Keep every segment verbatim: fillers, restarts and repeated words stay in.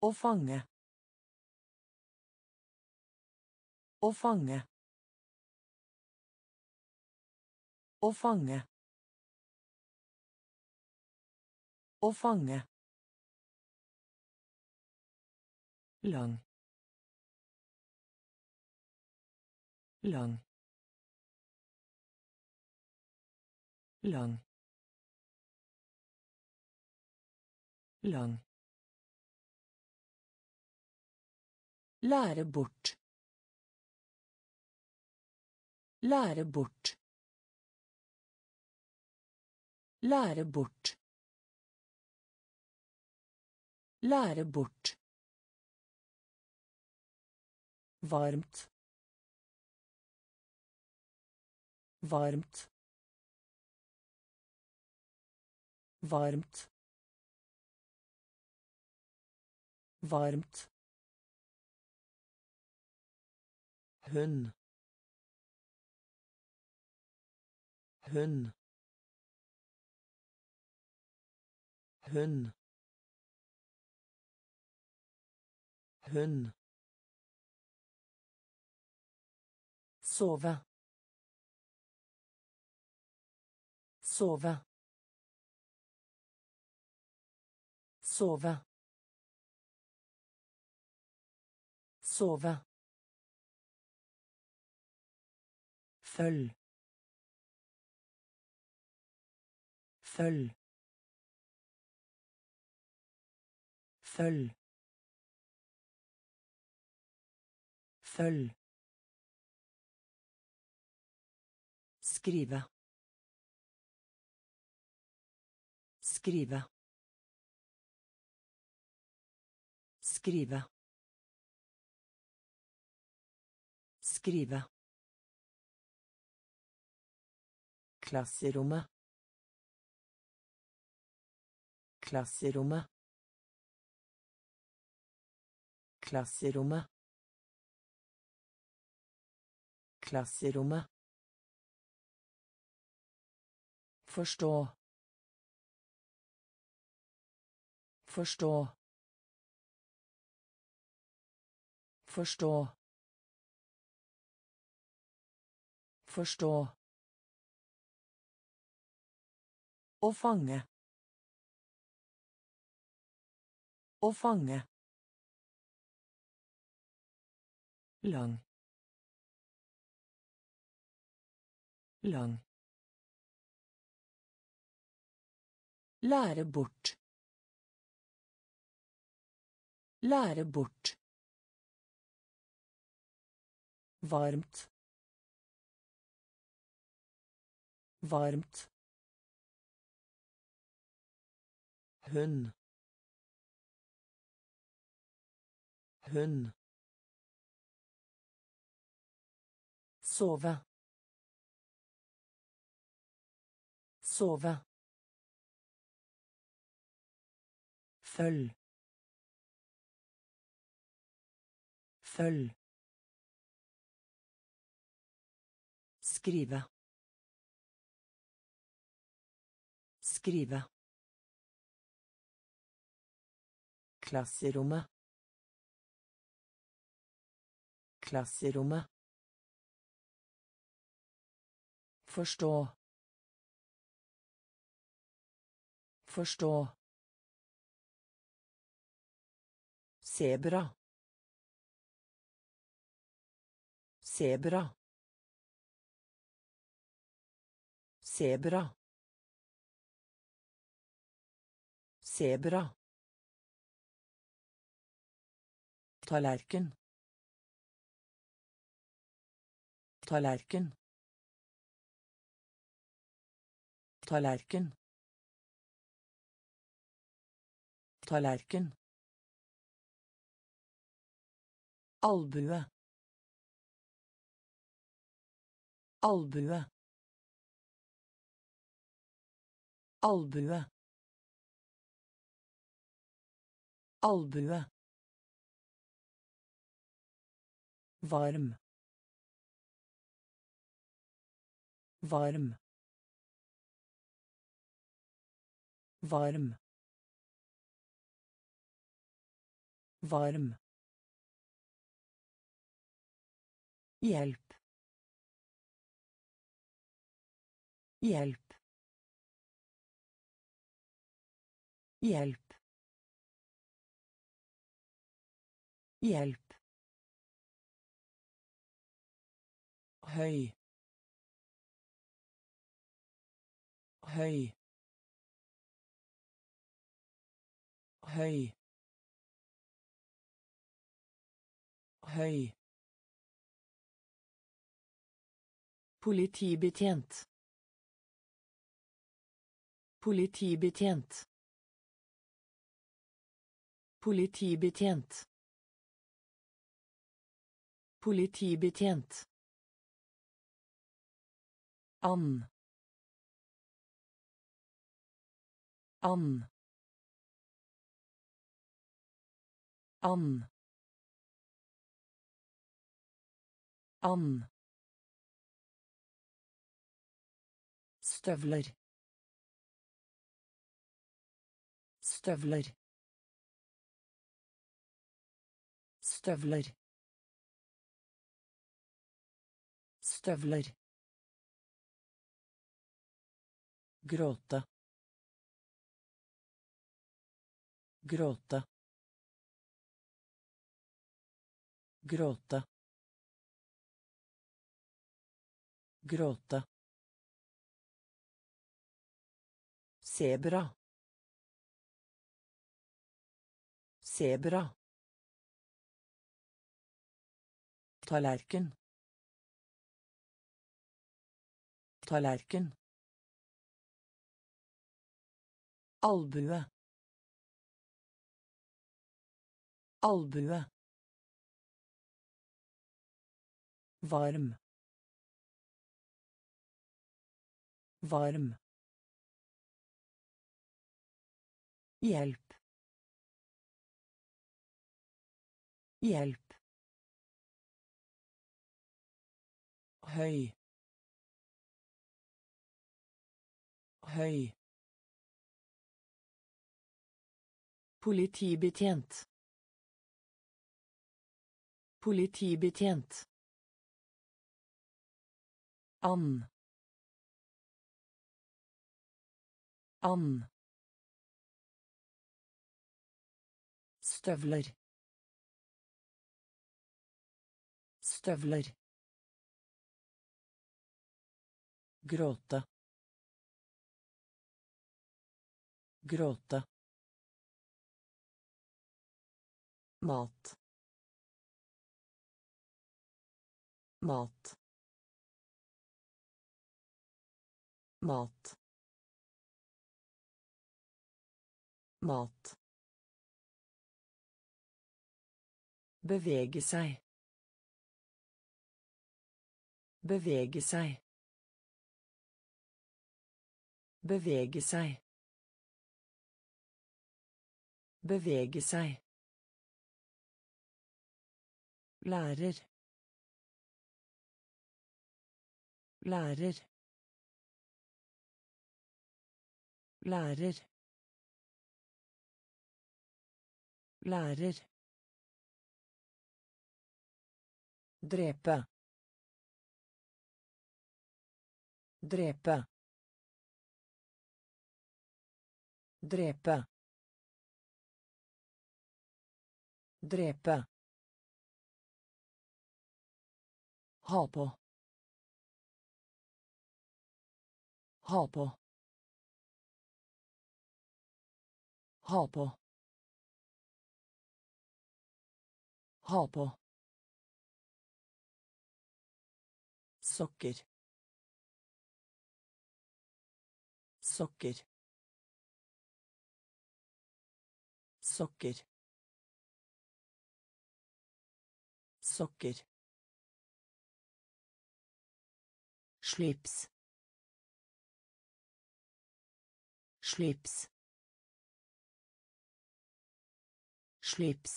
Å fange. Å fange. Å fange. Å fange. Lang. Lang. Lang. Lang. Lære bort. Lære bort. Lære bort. Lære bort. Varmt. Varmt. Varmt. Varmt. Hund. Hund. Hund. Hund. Sove. Sove. Sove. Sove. Følg. Følg. Følg. Følg. Skrive. Skrive. Skrive. Skrive. Klasserommet. Klasserommet. Klasserommet. Klasserommet. Forstå. Forstå. Forstå. Forstå. Å fange. Å fange. Lang. Lang. Lære bort. Lære bort. Varmt. Varmt. Hund. Hund. Sove. Sove. Følg. Følg. Skrive. Skrive. Klasserommet. Klasserommet. Forstå. Forstå. Sebra. Sebra. Sebra. Sebra. Tallerken. Tallerken. Tallerken. Tallerken. Albue. Albue. Albue. Albue. Varm. Varm. Varm. Varm. Hjelp. Hjelp. Hjelp. Hjelp. Høy. Høy. Høy. Høy. Politibetjent. Politibetjent. Politibetjent. Politibetjent. And. And. And. And. Støvler. Støvler. Støvler. Støvler. Gråte. Gråte. Gråte. Gråte. Sebra. Sebra. Tallerken. Tallerken. Albue. Albue. Varm. Varm. Hjelp. Hjelp. Høy. Høy. Politibetjent. Politibetjent. And. And. Støvler. Støvler. Gråte. Gråte. Mat. Mat. Mat. Mat. Bevege seg. Bevege seg. Bevege seg. Bevege seg. Lærer. Lærer. Lærer. Lærer. Drepe. Drepe. Drepe. Drepe. Ha på. Ha på. Ha på. Ha på. Sokker. Sokker. Sokker. Sokker. Slips. Slips. Slips.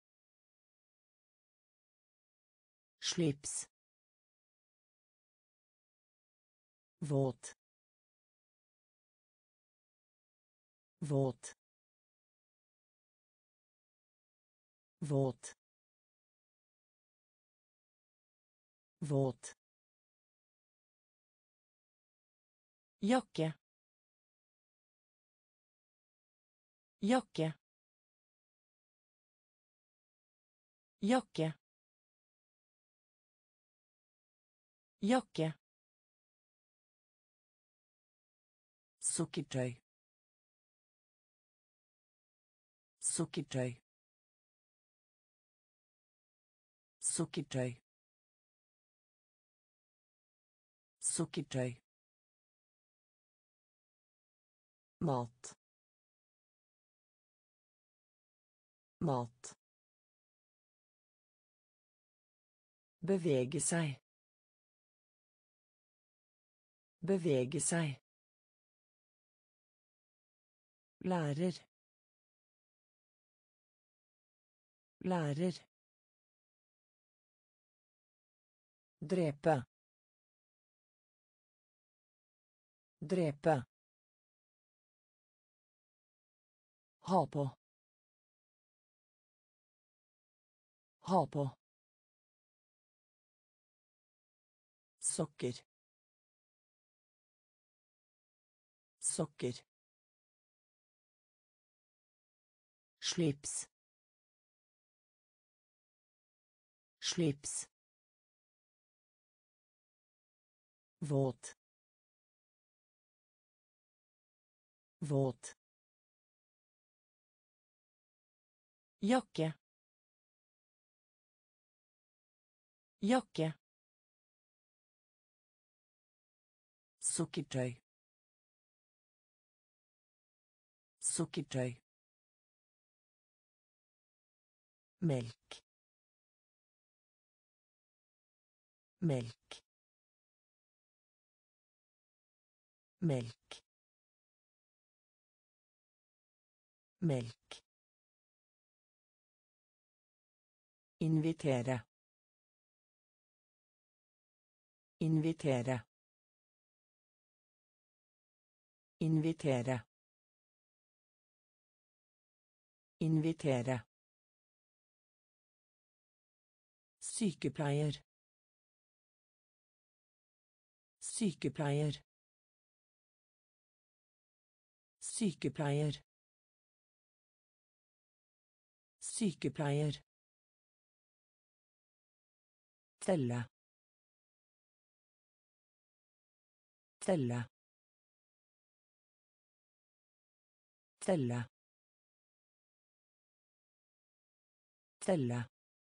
Slips. Våt. Våt. Våt. Våt. Jakke. Jakke. Jakke. Jakke. Sukkertøy. Sukkertøy. Sukkertøy. Sukkertøy. Mat. Mat. Bevege seg. Bevege seg. Lærer. Lærer. Drepe. Drepe. Ha på. Ha på. Sokker. Sokker. Slips. Slips. Våt. Våt. Jakke. Jakke. Sukkertøy. Sukkertøy. Melk. Melk. Melk. Melk. Invitere. Invitere. Invitere. Invitere. Sykepleier. Sykepleier. Sykepleier. Sykepleier. Telle. Telle. Telle. Telle.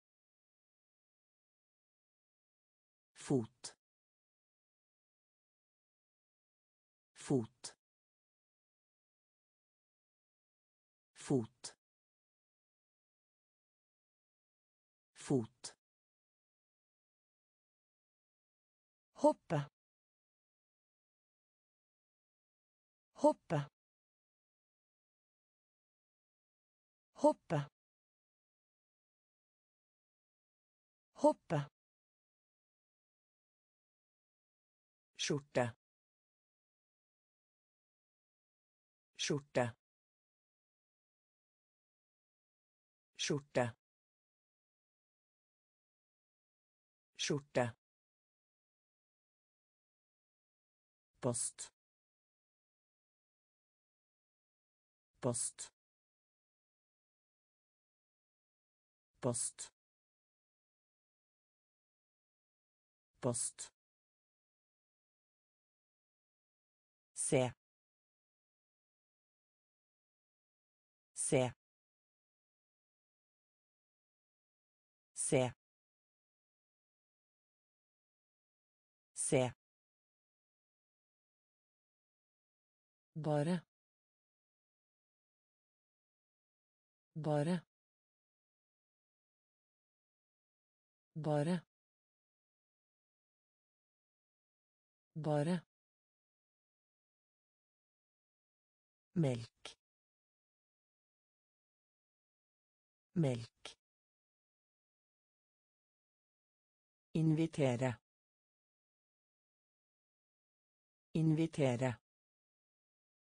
Fot. Fot. Fot. Fot. Hoppe. Hoppe. Hoppe. Hoppe. Skjorte. Skjorte. Skjorte. Skjorte. Post. Post. Post. Post. Se. Se. Se. Se. Bare. Bare. Bare. Bare. Melk. Melk. Invitere. Invitere.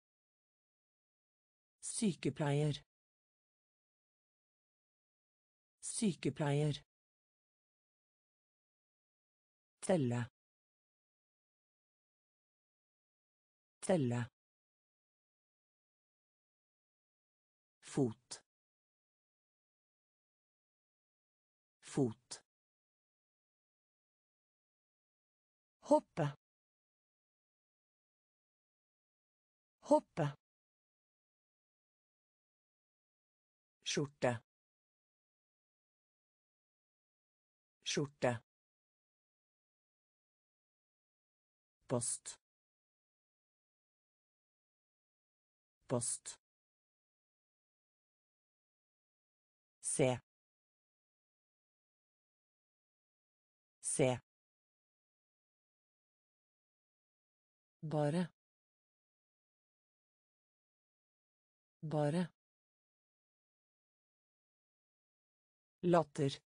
Sykepleier. Sykepleier. Telle. Telle. Fot. Fot. Hoppe. Hoppe. Skjorte. Skjorte. Post. Post. Se. Se. Bare. Bare. Latter.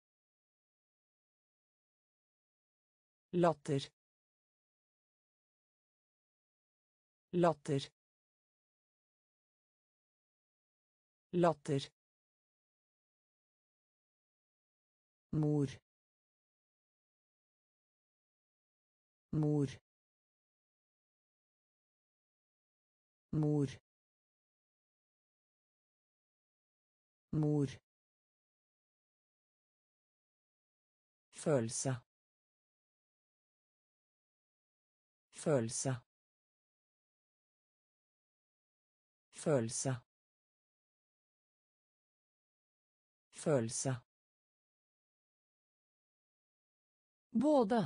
Latter. Latter. Latter. Mor. Mor. Mor. Mor. Følelse. Følelse. Følelse. Følelse. Både.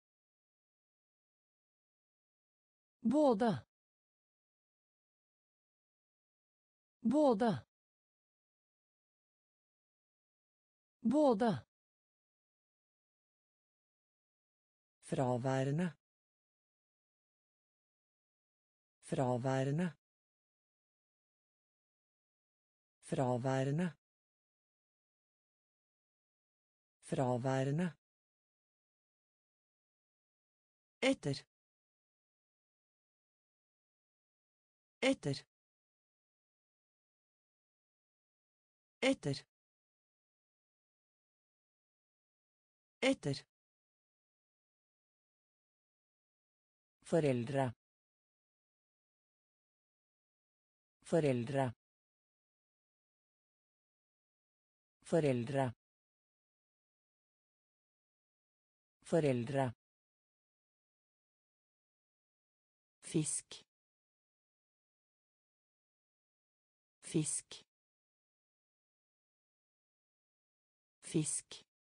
Både. Både. Både. Fraværende. Fraværende. Fraværende. Fraværende. Etter. Etter. Etter. Etter. Foreldre. Foreldre. Foreldre. Foreldre. Fisk. Fisk. Fisk.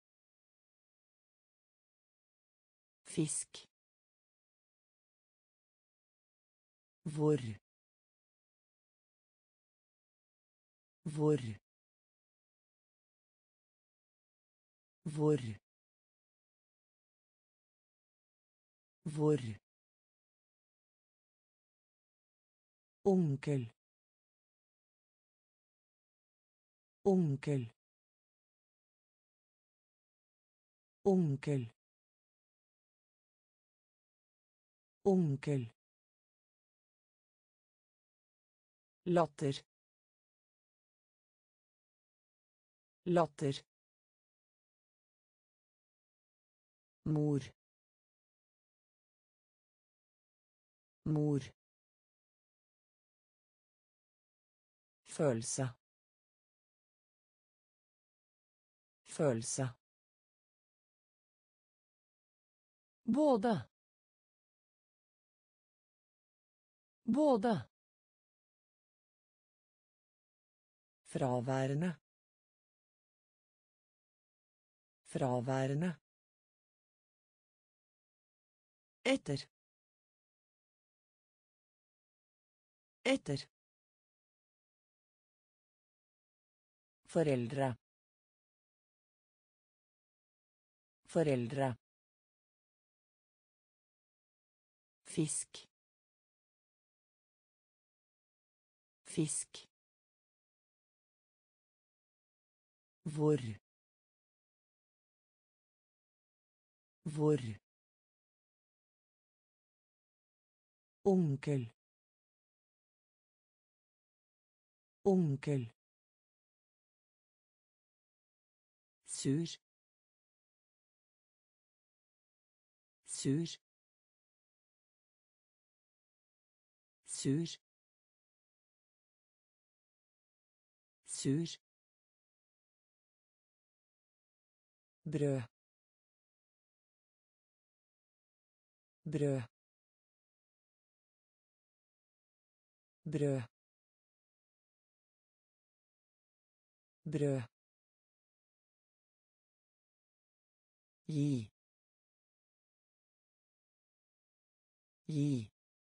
Fisk. Hvor. Hvor. Hvor. Hvor. Onkel. Onkel. Onkel. Onkel. Latter. Latter. Mor. Mor. Følelse. Følelse. Både. Både. Fraværende. Fraværende. Etter. Etter. Foreldre. Foreldre. Fisk. Fisk. Hvor. Hvor. Onkel. Onkel. sur, sur, sur, sur, brød, brød, brød, brød, gi, gi,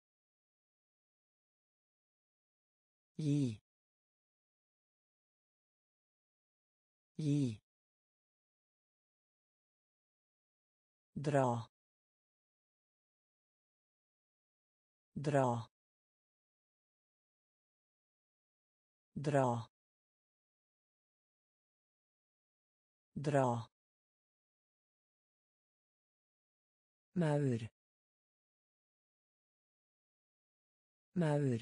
gi, gi, dra, dra, dra, dra, maur, maur,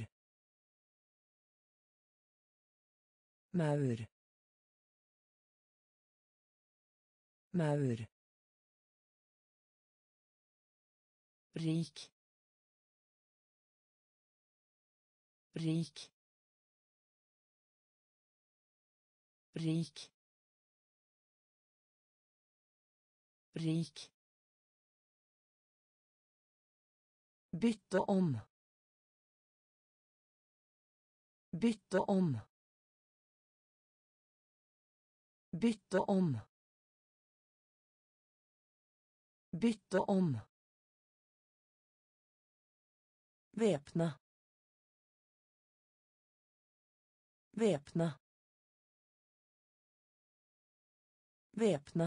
maur, maur, rik, rik, rik, rik, bytte om, bytte om, bytte om, bytte om, væpne, væpne, væpne,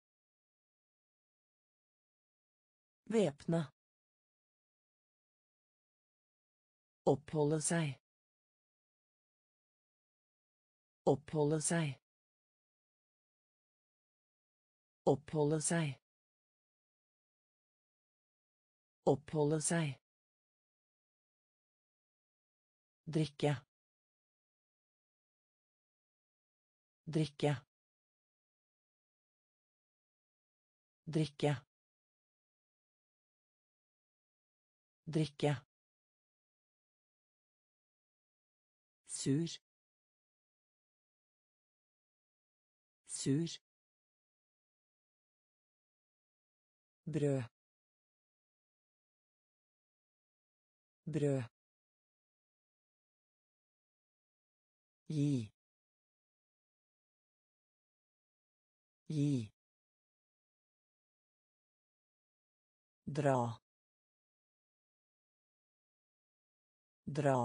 væpne, oppholde seg, oppholde seg, oppholde seg, oppholde seg, drikke, drikke, drikke, drikke, sur, sur, brød, brød, gi, gi, dra, dra,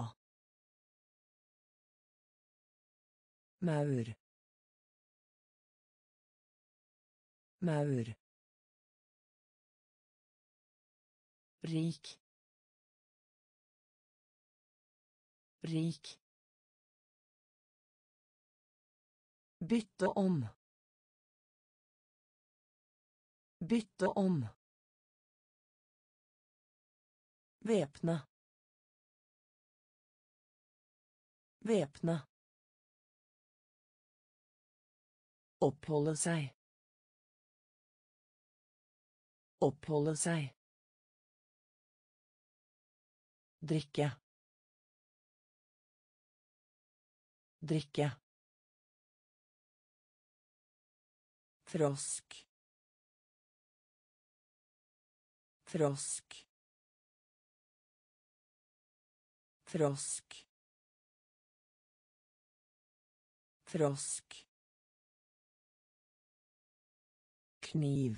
maur, maur, rik, rik, bytte om, bytte om, væpne, væpne, oppholde seg, oppholde seg, drikke, drikke, frosk, frosk, frosk, frosk, kniv,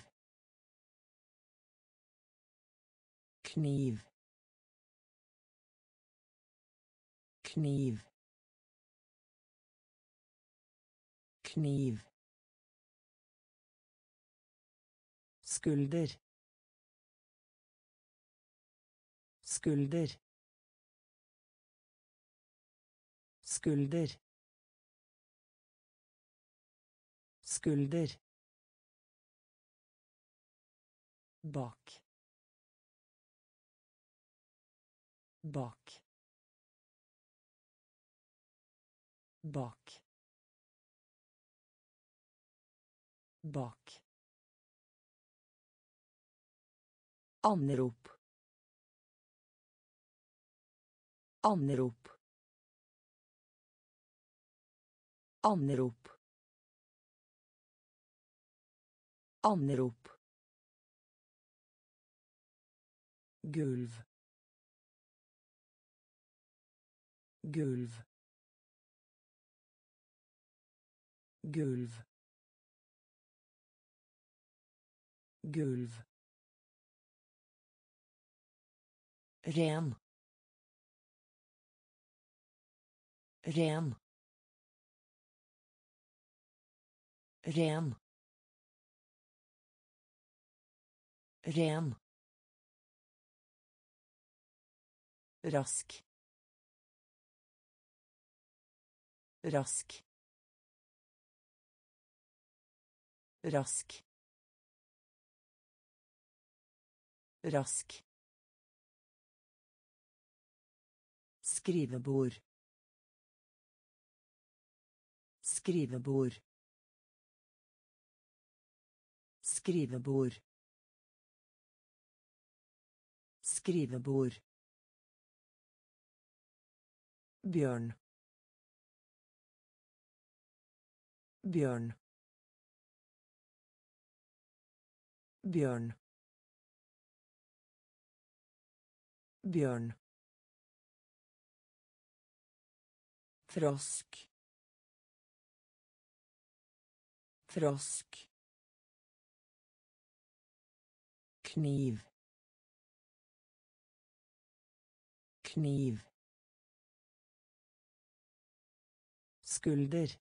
kniv, kniv, kniv, skulder, skulder, skulder, skulder, bak, bak, bak, Bak. Anrop. Anrop. Anrop. Anrop. Gulv. Gulv. Gulv. Gulv. Ren. Ren. Ren. Ren. Rask. Rask. Rask. Rask. Skrivebord. Skrivebord. Skrivebord. Skrivebord. Bjørn. Bjørn. Bjørn. Bjørn. Frosk. Frosk. Kniv. Kniv. Skulder.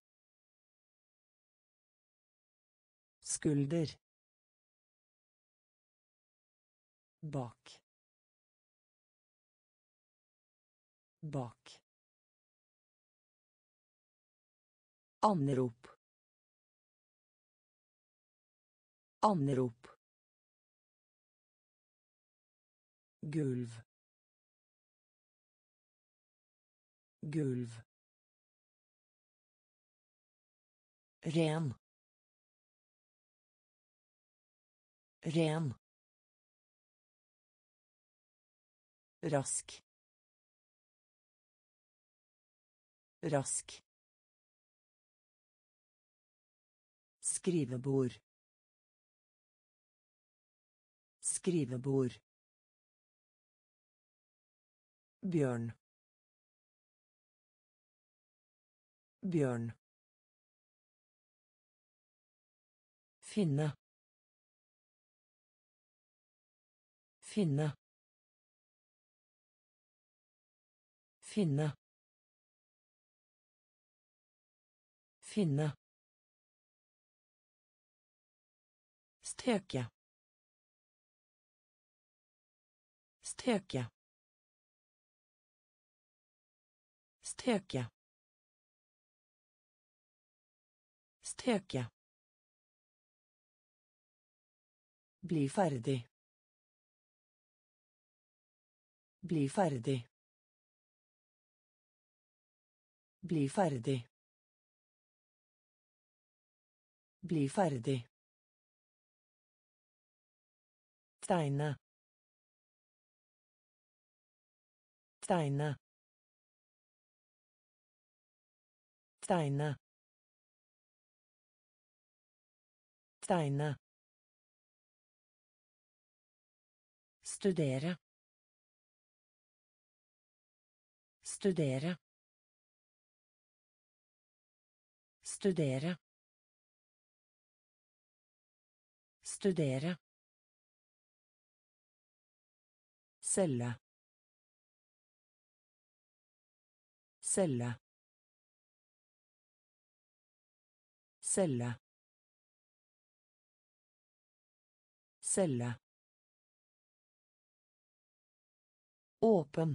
Skulder. Bak. Bak. Anrop. Anrop. Gulv. Gulv. Ren. Ren. Rask. Rask. Skrivebord. Skrivebord. Bjørn. Bjørn. Finne. Finne. Finne. Finne. Steke. Steke. Steke. Steke. Bli ferdig. Bli ferdig. Bli ferdig. Bli ferdig. Tegne. Tegne. Tegne. Tegne. Studere. Studere. Studere. Studere. Celle. Celle. Celle. Celle. Åpen.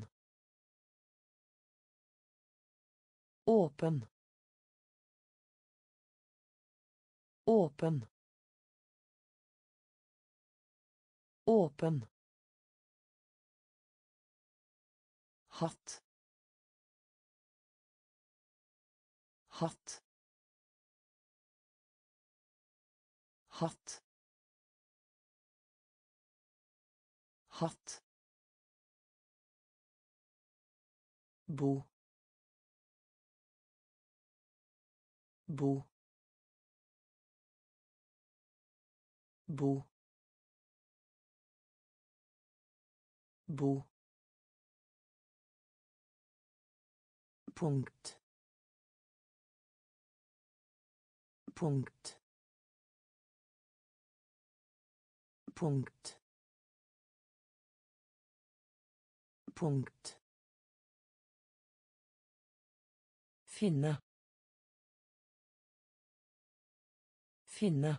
Åpen. Åpen. Åpen. Hatt. Hatt. hatt, hatt, bo, bo, bo, bo, punkt, punkt, punkt, punkt, finne, finne,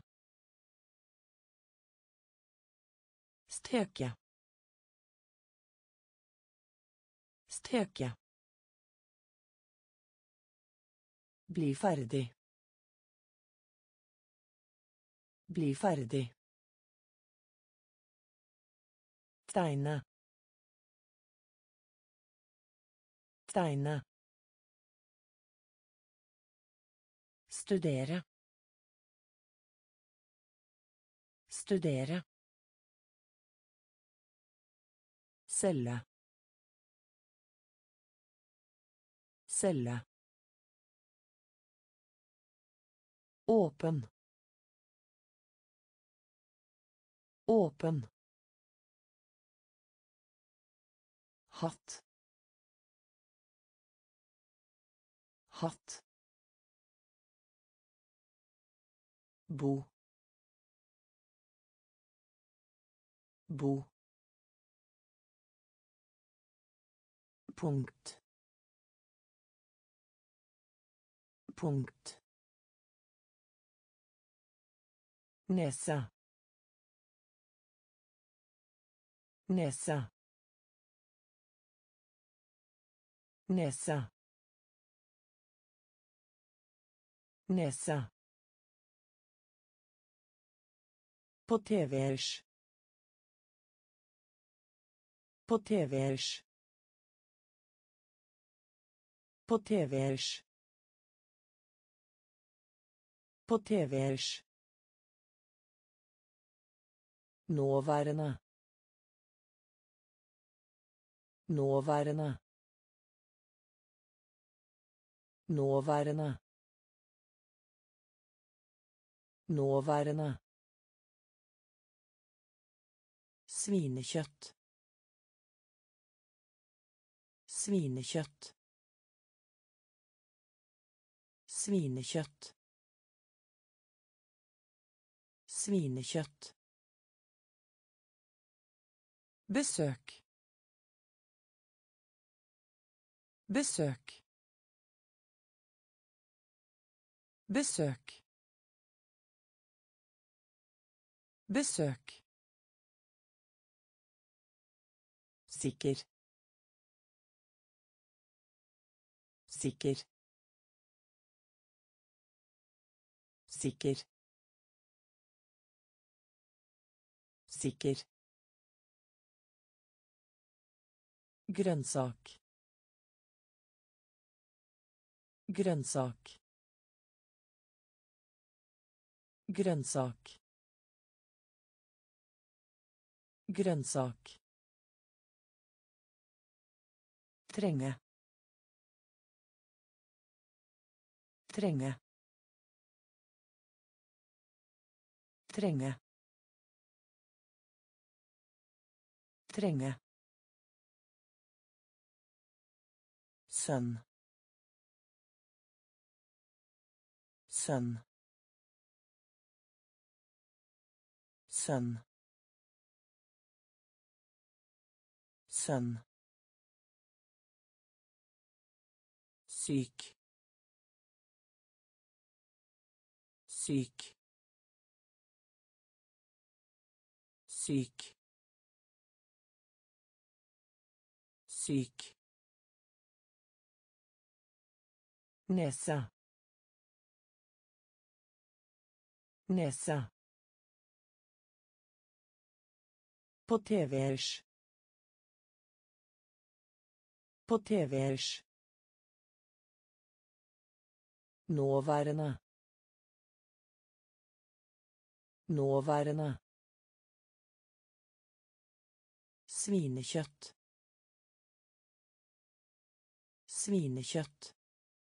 steke, steke, bli ferdig, bli ferdig, tegne, tegne, studere, studere, celle, celle, åpen, åpen, hatt, hatt, bo, bo, punkt, punkt, nese, nese, nese, nese, på tvers, på tvers, på tvers, på tvers, nåværende, nåværende, nåværende, nåværende, svinekjøtt, svinekjøtt, svinekjøtt, svinekjøtt, besøk, besøk, besøk, besøk, sikker, sikker, sikker, sikker, grønnsak, grønnsak, grønnsak, grønnsak, trenge, trenge, trenge, trenge, sønn, sønn, sønn, sønn, syk, syk, syk, syk, nese, nese, på tvers, på tvers, nåværende, Nåværende. Svinekjøtt. Svinekjøtt.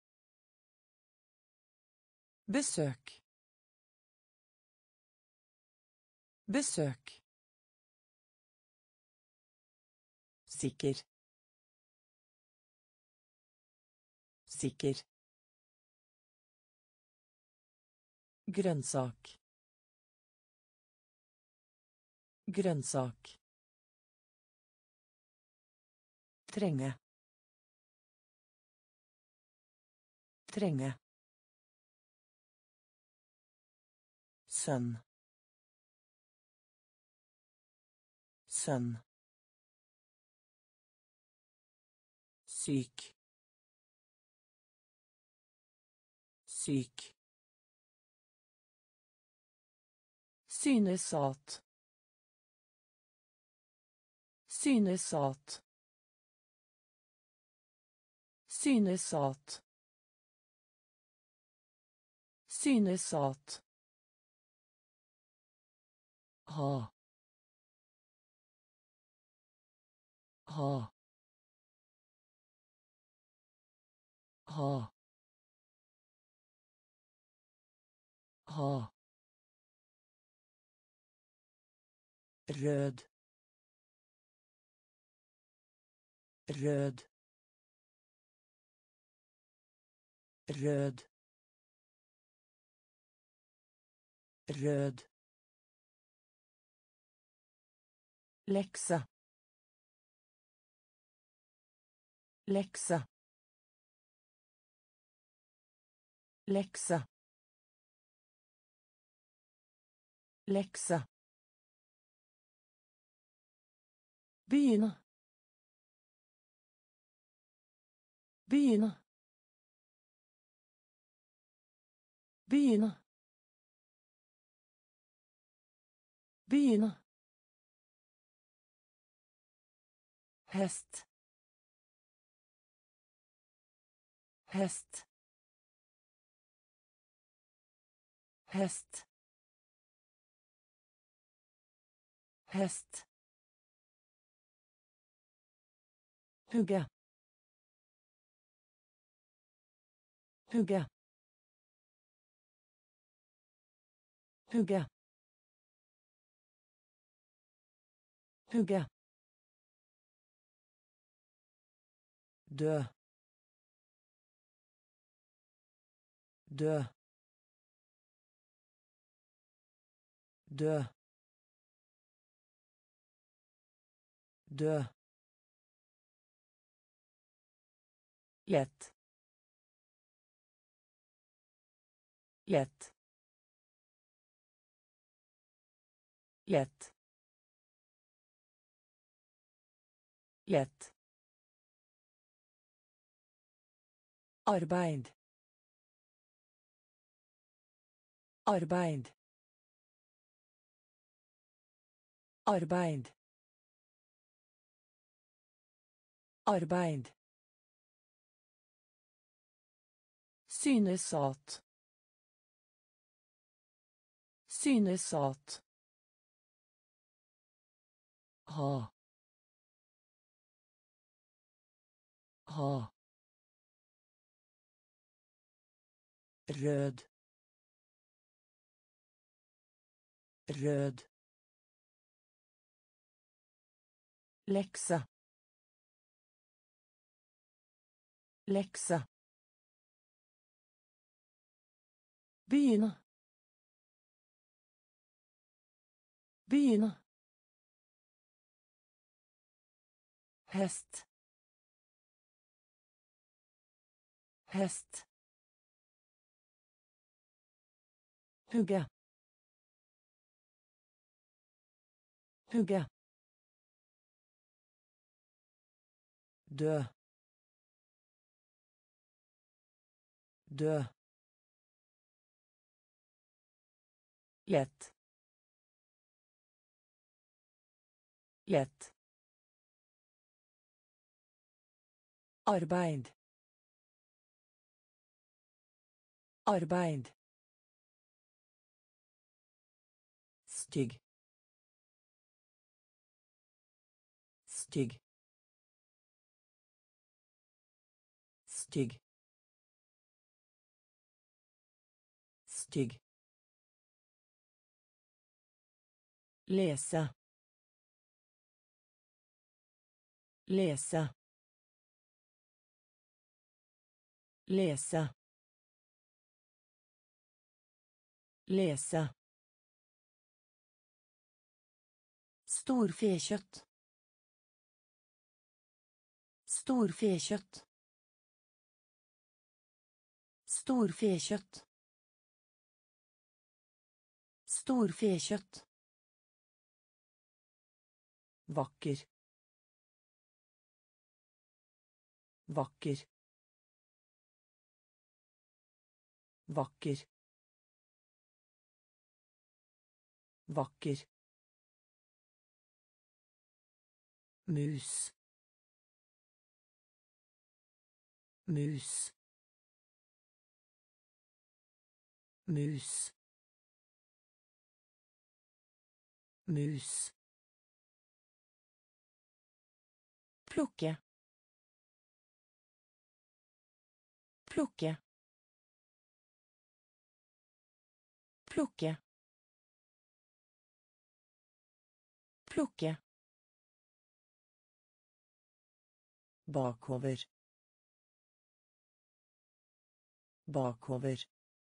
Besøk. Besøk. Sikker. Sikker. Grønnsak. Grønnsak. Trenge. Trenge. Sønn. Sønn. Syk. Syk. Synes at. Synes at. Synes at. Synes at. Ha. Ha. Ha. Ha. Rød. Rød. Rød. Rød. Lekse. Lekse. Lekse. Lekse. Begynne. Begynne. Begynne. Begynne. Hest. Hest. Hest. Hest. Hugge. Hugge. Hugge. Hugge. Dø. Dø. Dø. Dø. Lett. Lett. Lett. Lett. Arbeid. Arbeid. Arbeid. Arbeid. Synes at. Synes at. Ha. Ha. Rød. Rød. Lekse. Lekse. Begynne. Begynne. Hest. Hest. Hugge. Hugge. Dø. Dø. Lett. Lett. Arbeid. Arbeid. stygg, stygg, stygg, stygg, läsa, läsa, läsa, läsa, storfekött, storfekött, storfekött, storfekött, vacker, vacker, vacker, vacker, mus, mus, mus, mus, plukke, plukke, plukke, plukke, bakover, bakover,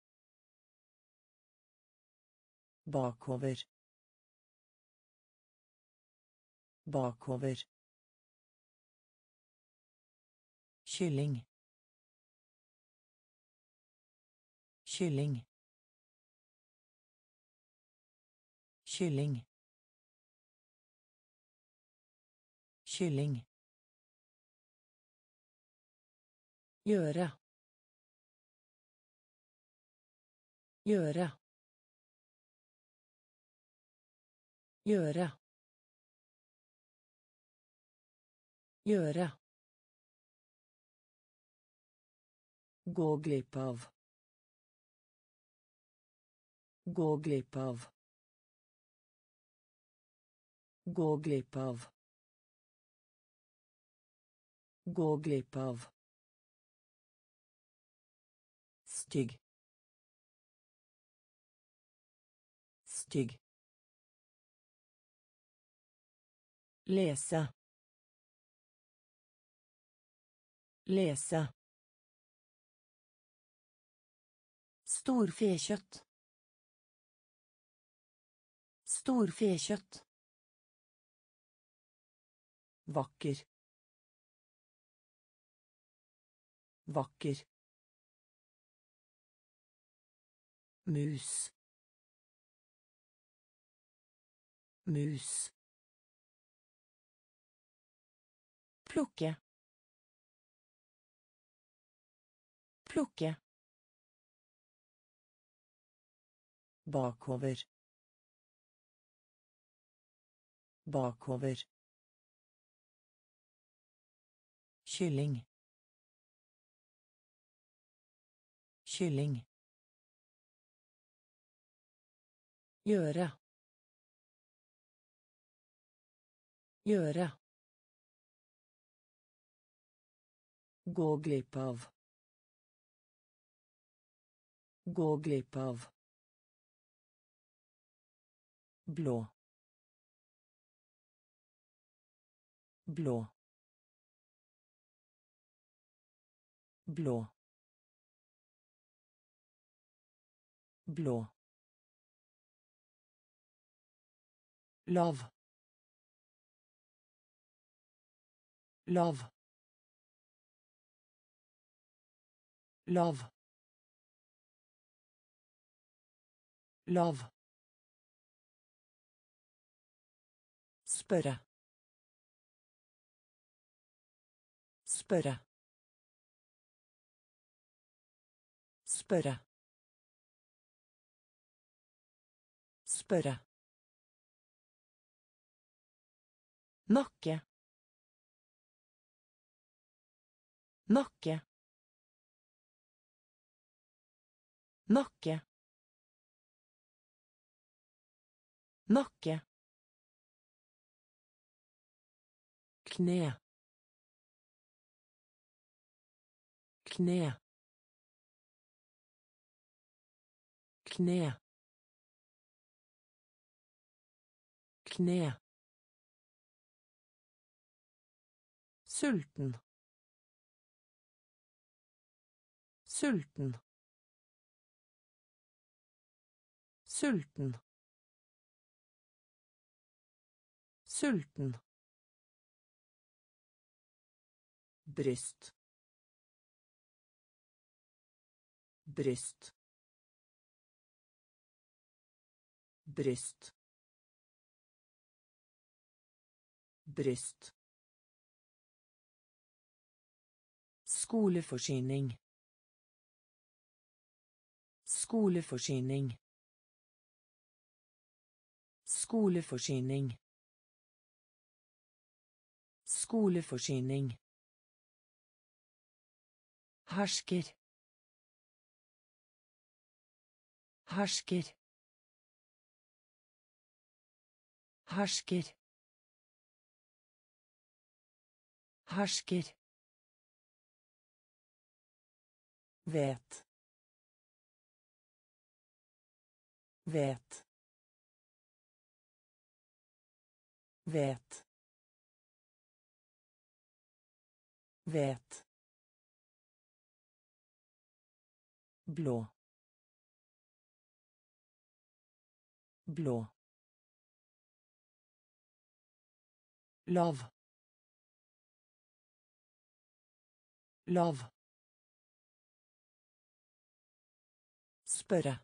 bakover, bakover, kylling, kylling, kylling, kylling, göra, göra, göra, göra, gå glipp av, gå glipp av, gå glipp av, gå glipp av, stygg, stygg, läsa, läsa, storfekött, storfekött, vacker, vacker, mus, mus, plukke, plukke, bakover, bakover, kylling, kylling, göra, göra, gå glipp av, gå glipp av, blå, blå, blå, blå, lav, lav, lav, lav, spørre, spørre, spørre, spørre, nakke, nakke, nakke, Nakke. Kne. Kne. Kne. Kne. Sulten. Sulten. Sulten. Sulten. Bryst. Bryst. Bryst. Bryst. Skoleforsyning. Skoleforsyning. Skoleforsyning. Skoleforsyning. Hersker. Hersker. Hersker. Hersker. Vet. Vet. Vet. Vet. Blå. Blå. Lav. Lav. Spørre.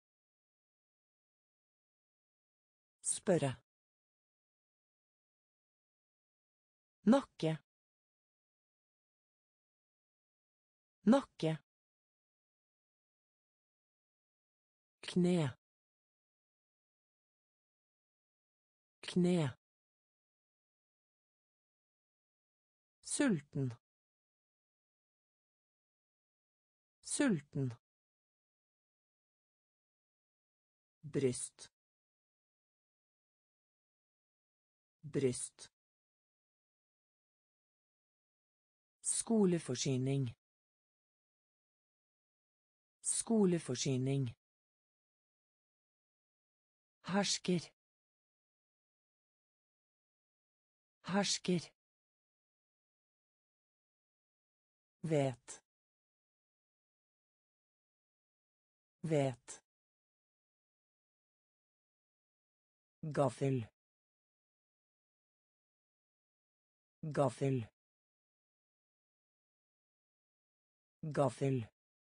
Spørre. Nakke. Nakke. Kne. Kne. Sulten. Sulten. Bryst. Bryst. Skoleforsyning. Skoleforsyning. Hersker. Hersker. Vet. Vet. Gaffel. Gaffel. Gaffel.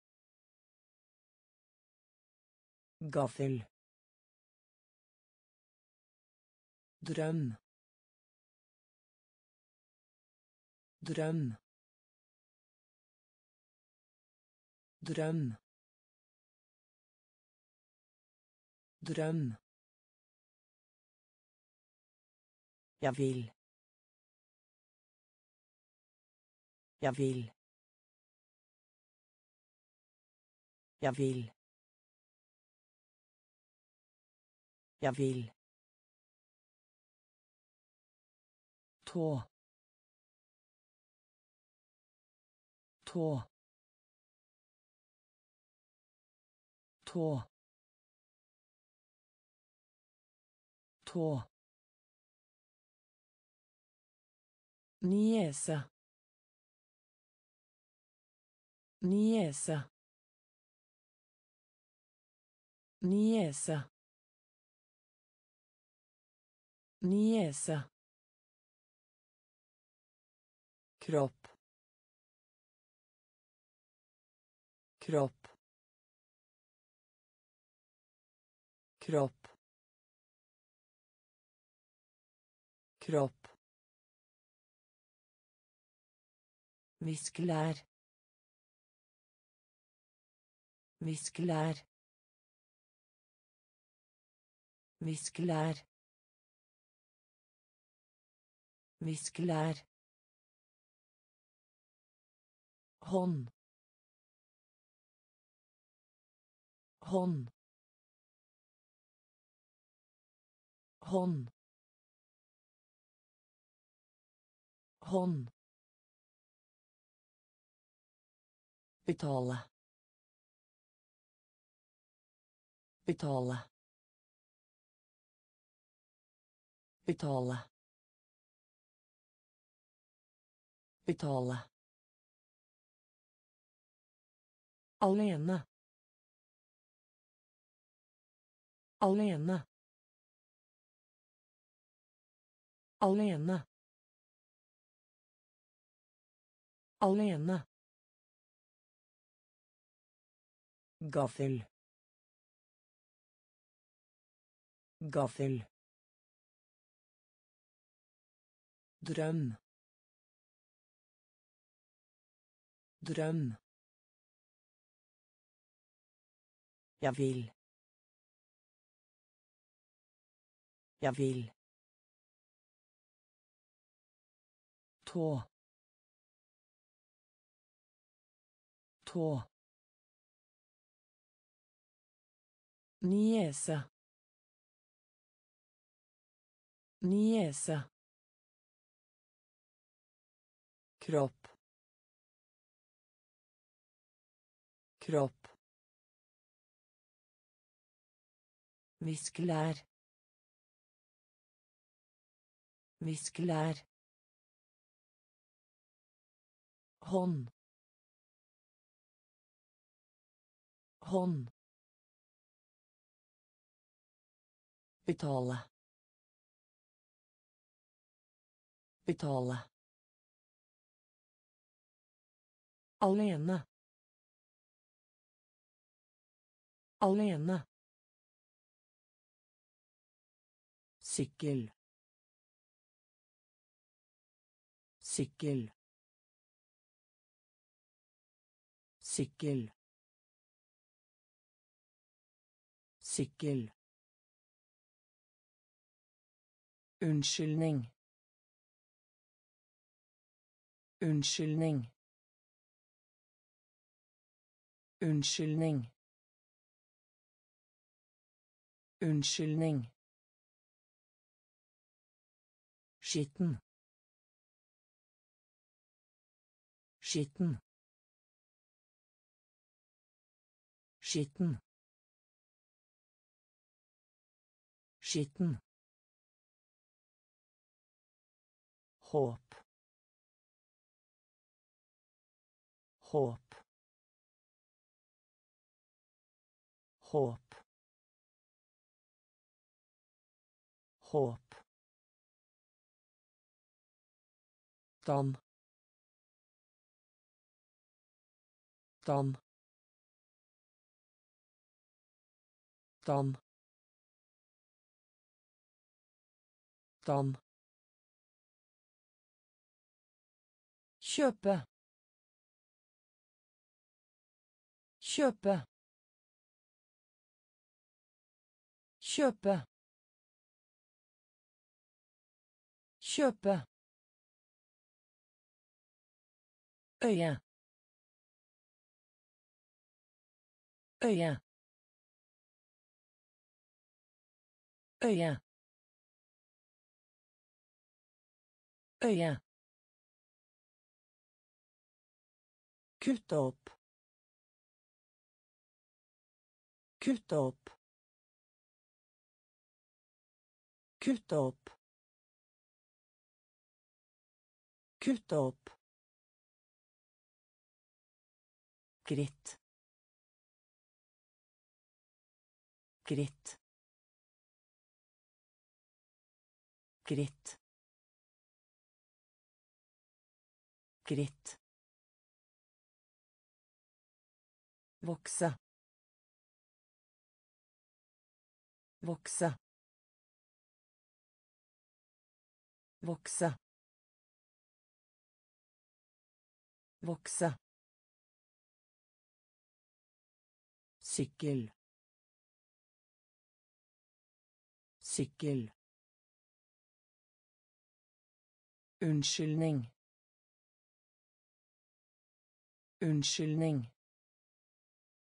Gaffel. Drøm. Drøm. Drøm. Drøm. Jeg vil. Jeg vil. Jeg vil. Jeg vil. Tå. Tå. Tå. Tå. Niese. Niese. Niese. Niese. Kropp. Kropp. Kropp. Kropp. Viskelær. Viskelær. Viskelær. Viskelær. Hånd. Hånd. hånd, hånd, betale, betale, betale, betale, alene, alene, alene, alene, gaffel, gaffel, drøm, drøm, jeg vil, jeg vil, tå, tå, niese, niese, kropp, kropp, viskelær, viskelær, hånd, hånd, betale, betale, alene, alene, sykkel, sykkel, sykkel, sykkel, unnskyldning, unnskyldning, unnskyldning, unnskyldning, skitten, skitten, skitten, skitten, håp, håp, håp, håp, dam, dam, dam, dam, kjøpe, kjøpe, kjøpe, kjøpe, øye, øye, øye, øye, kutte opp, kutte opp, kutte opp, kutte opp, gritt, gritt, gritt, gritt, vokse, vokse, vokse, vokse, sykkel, sykkel, unnskyldning, unnskyldning,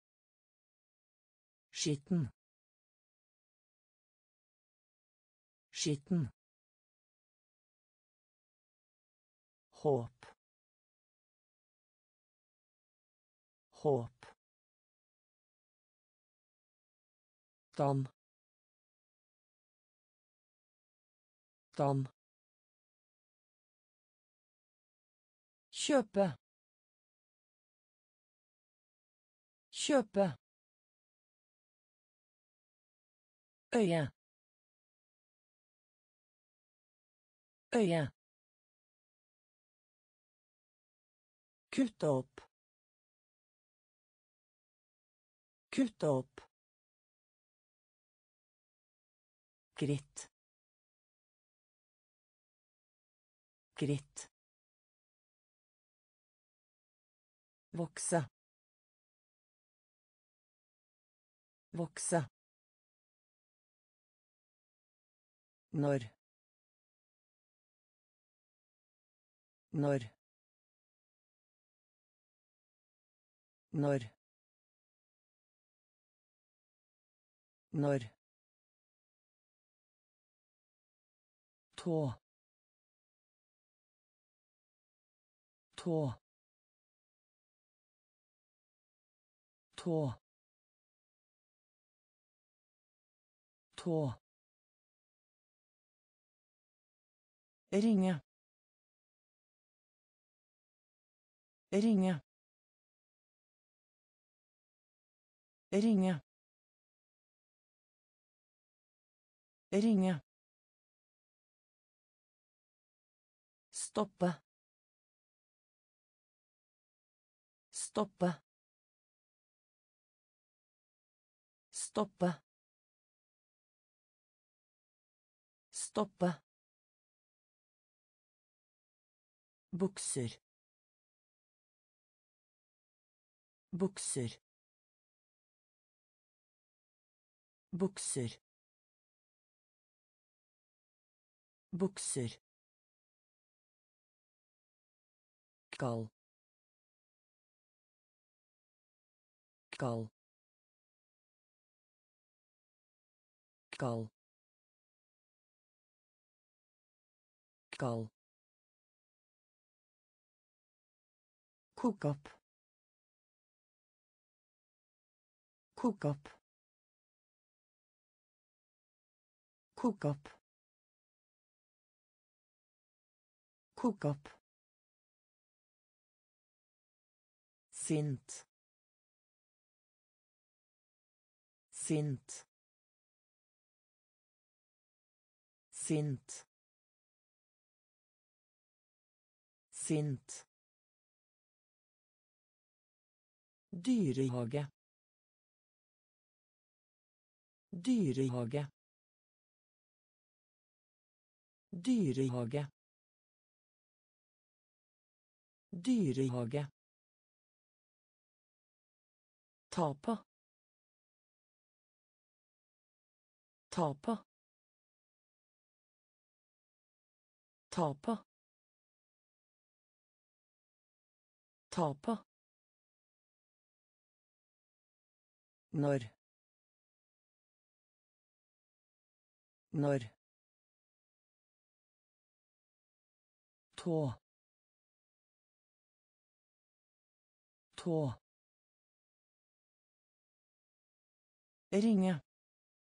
skitten, Skitten. Håp. Håp. Dan. Dan. Kjøpe. Kjøpe. Øye. Øye. Kutte opp. Kutte opp. Gritt. Gritt. Vokse. Vokse. Når. Når. Når. Når. Tå. Tå. Tå. Tå. Ringe. Ringe. Ringe. Ringe. Stoppe. Stoppe. Stoppe. Stoppe. Bukser. Bukser. Bukser. Bukser. Kall. Kall. Kall. Kall. Kok opp. Kok opp. Kok opp. Kok opp. Sint. Sint. Sint. Sint. Dyrehage. Dyrehage. Dyrehage. Dyrehage. Ta på. Ta på. Ta på. Ta på. Når. Når. Tå. Tå. Ringe.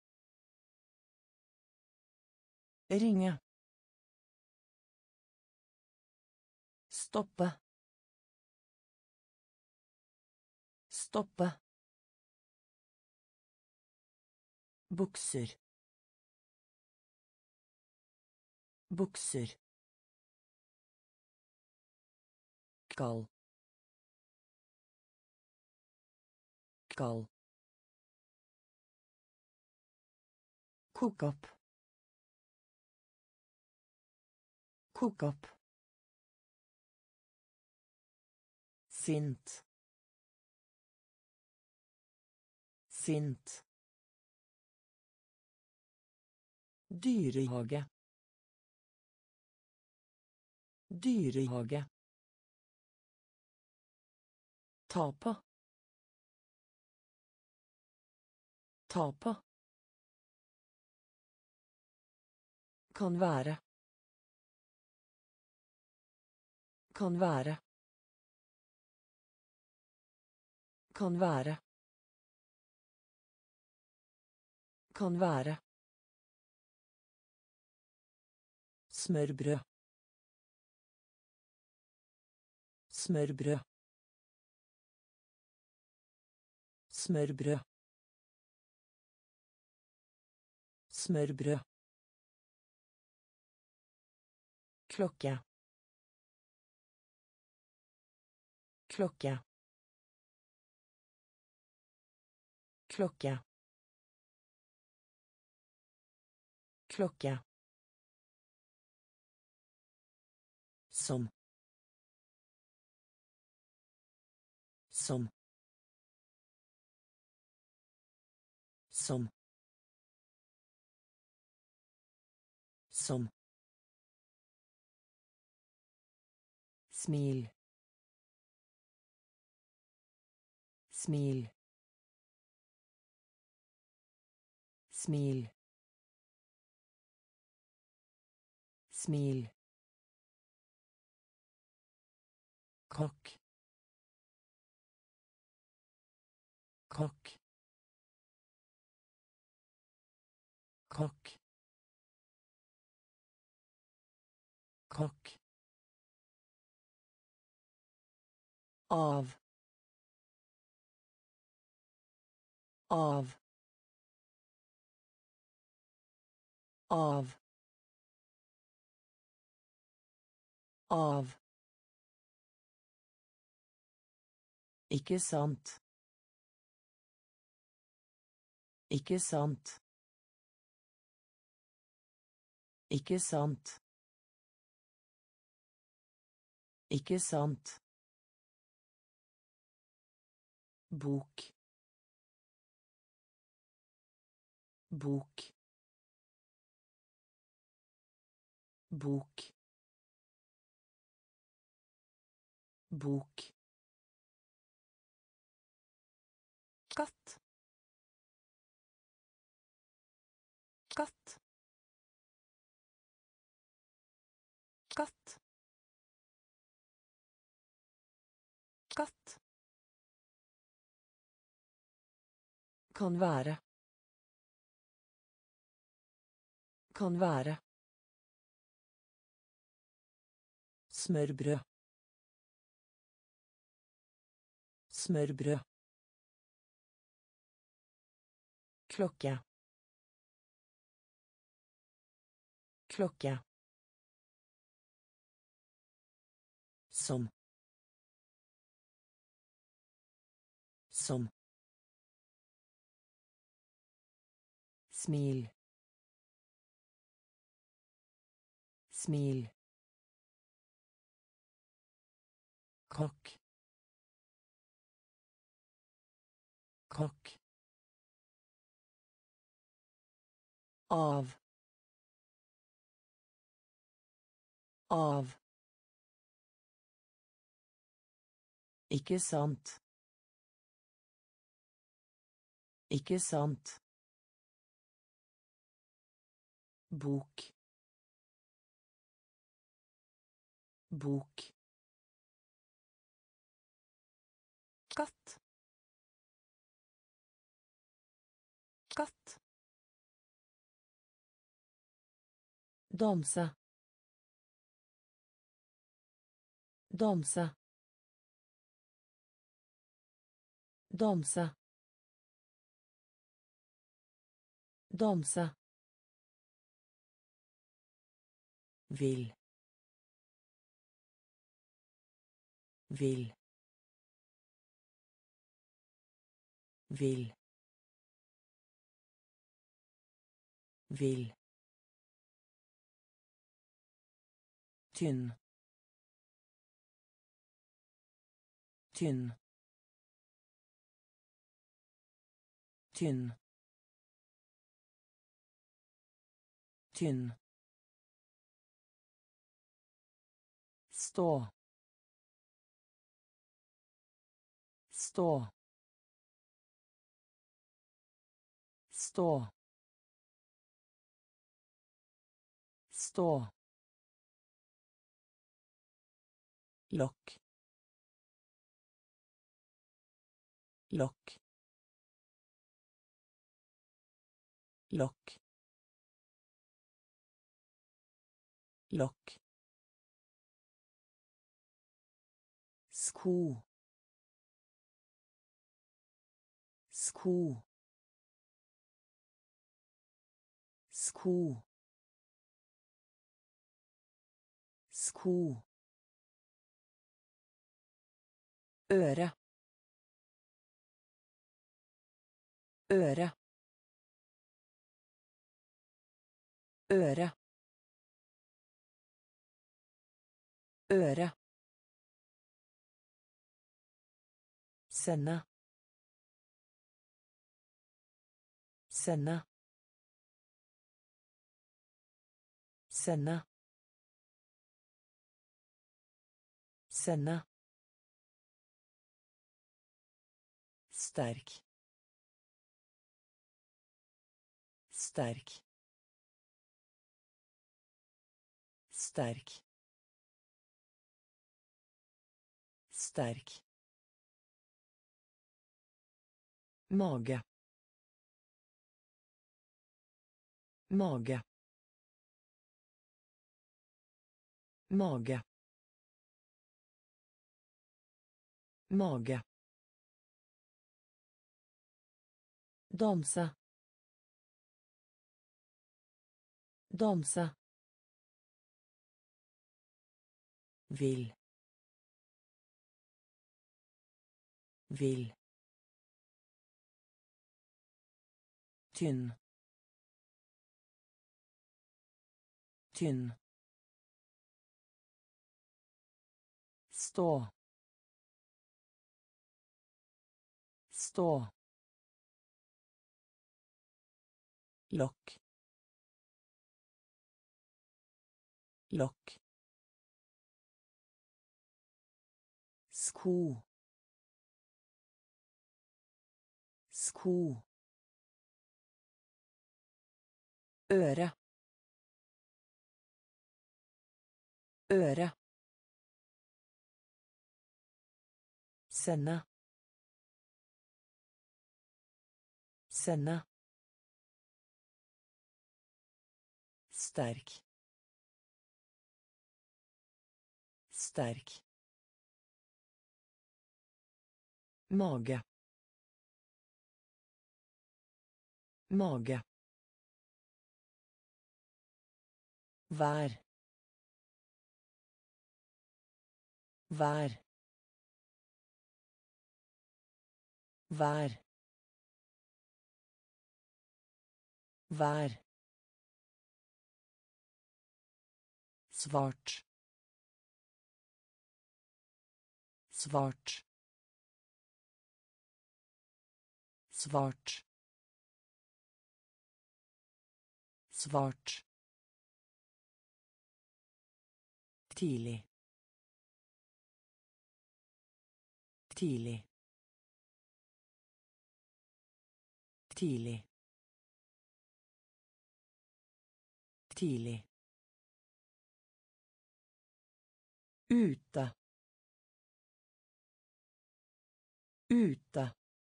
Ringe. Stoppe. Stoppe. Bukser. Bukser. Kall. Kall. Kok opp. Kok opp. Sint. Sint. Dyrehage. Dyrehage. Ta på. Ta på. Kan være. Kan være. Kan være. Kan være. Smørbrød. Smørbrød. Smørbrød. Smørbrød. Klokke. Klokke. Klokke. Klokke. Som. Som. Som. Som. Smil. Smil. Smil. Smil. Kokk. Kokk. Kokk. Kokk. Av. Av. Av. Av. Ikke sant. Ikke sant. Ikke sant. Ikke sant. Bok. Bok. Bok. Bok. Katt. Katt. Katt. Katt. Kan være. Kan være. Smørbrød. Smørbrød. Klokke. Klokke. Som. Som. Smil. Smil. Kokk. Kokk. Av. Av. Ikke sant. Ikke sant. Bok. Bok. Katt. Katt. Danse. Danse. Danse. Danse. Vil. Vil. Vil. Vil. Tynn. Tynn. Tynn. Tynn. Stå. Stå. Stå. stå, lock, lock, lock, lock, sko, sko, sko, sko, øre, øre, øre, øre, sende, sende, sende, sende, sterk, sterk, sterk, sterk, mage, mage, mage, mage, danse, danse, vil, vil, tynn, tynn, stå, stå, lock, lock, sko, sko, øre, øre, sende, sende, sterk, sterk, mage, mage, vær, vær, vær, vær, svart, svart, svart, svart, tidlig, tidlig, tidlig, tidlig, ute, ute,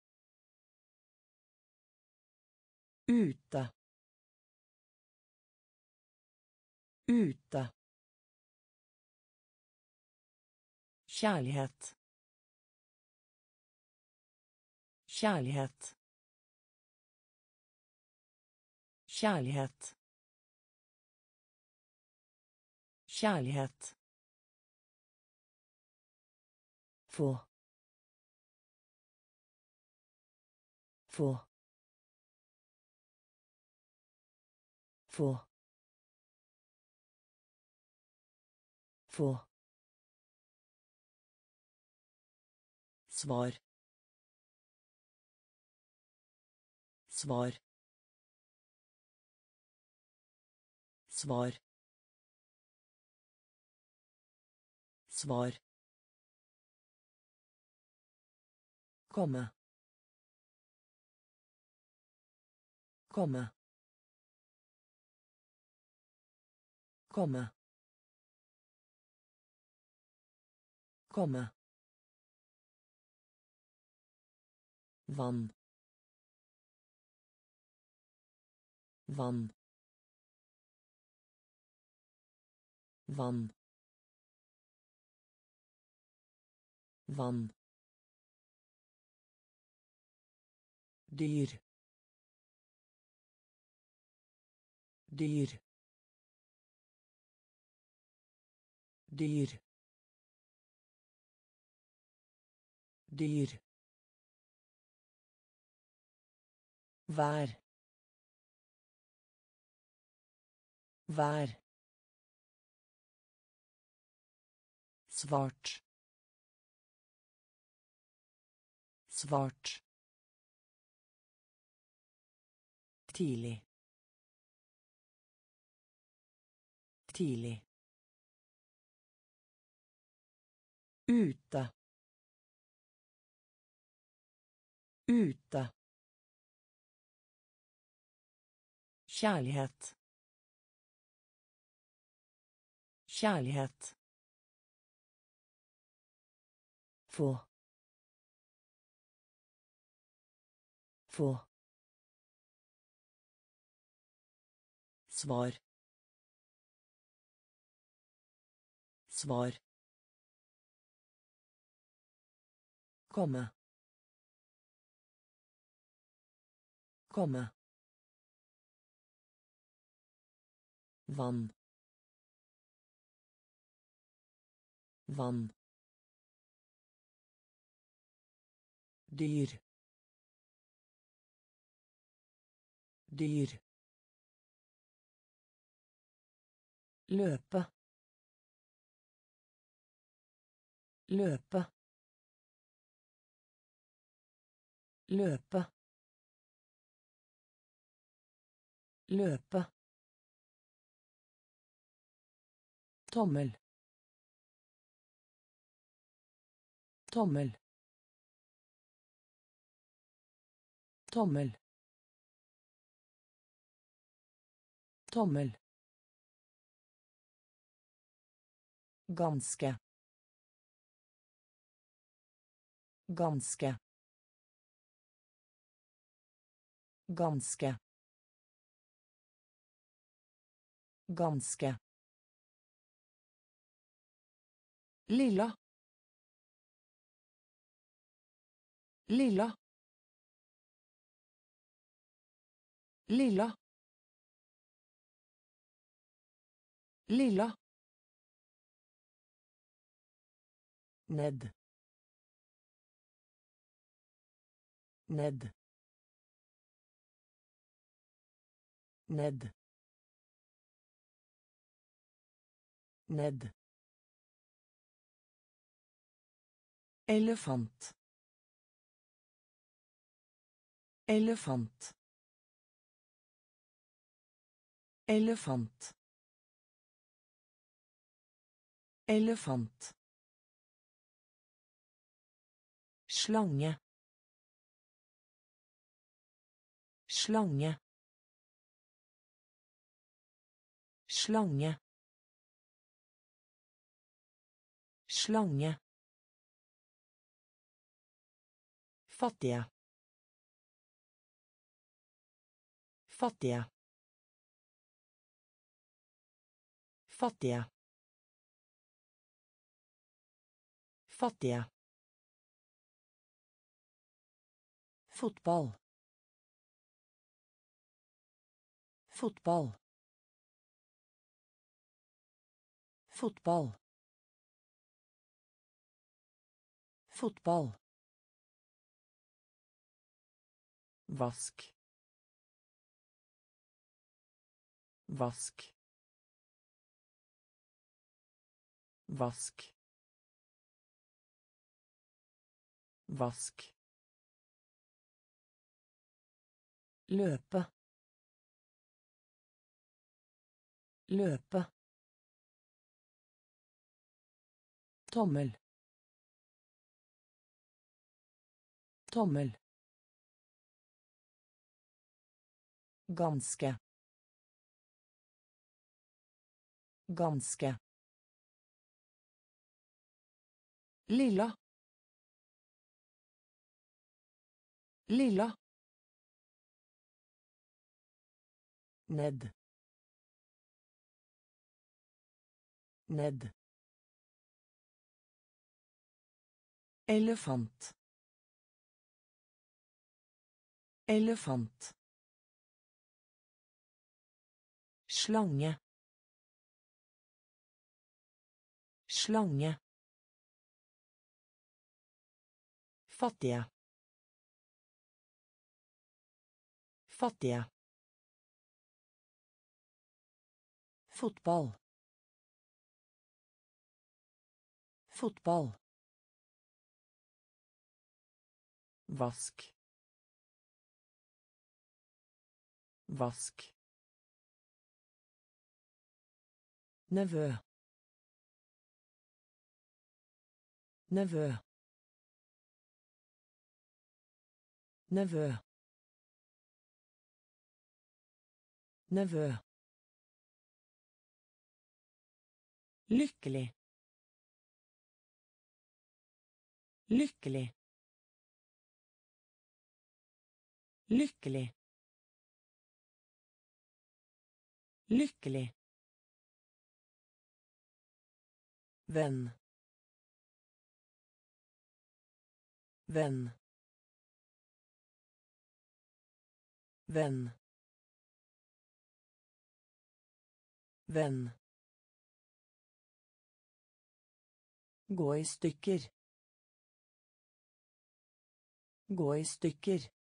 ute, ute, kjærlighet, kjærlighet, kjærlighet, kjærlighet, få, få, få, få, svar, svar, svar, svar, komme, komme, Komme. Komme. Vann. Vann. Vann. Vann. Dyr. Dyr. Dyr. Dyr. Vær. Vær. Svart. Svart. Tidlig. Tidlig. Ute. Ute. Kjærlighet. Kjærlighet. Få. Få. Svar. Svar. Komme. Komme. Vann. Vann. Dyr. Dyr. Løpe. Løpe. Løpe. Løpe. Tommel. Tommel. Tommel. Tommel. Ganske. Ganske. Ganske. Ganske. Lilla. Lilla. Lilla. Lilla. Ned. Ned. Ned. Ned. Elefant. Elefant. Elefant. Elefant. Slange. Slange. Slange. Slange. Fattige. Fattige. Fattige. Fattige. Fotball. Fotball. Fotball. Fotball. Vask. Vask. Vask. Vask. Løpe. Løpe. Tommel. Tommel. Ganske. Ganske. Lilla. Lilla. Ned. Ned. Elefant. Elefant. Slange. Slange. Fattige. Fattige. Fotball. Fotball. Vask. Vask. Nevø. Nevø. Nevø. Nevø. Lykkelig. Lykkelig. Lykkelig. Lykkelig. Venn. Venn. Venn. Venn. Gå i stykker. Gå i stykker.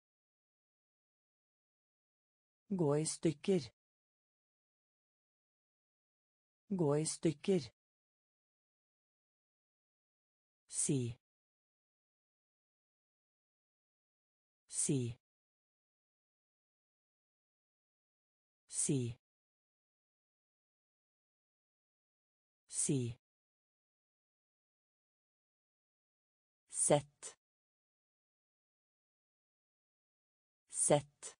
Gå i stykker. Gå i stykker. Si. Si. Si. Si. Sett. Sett.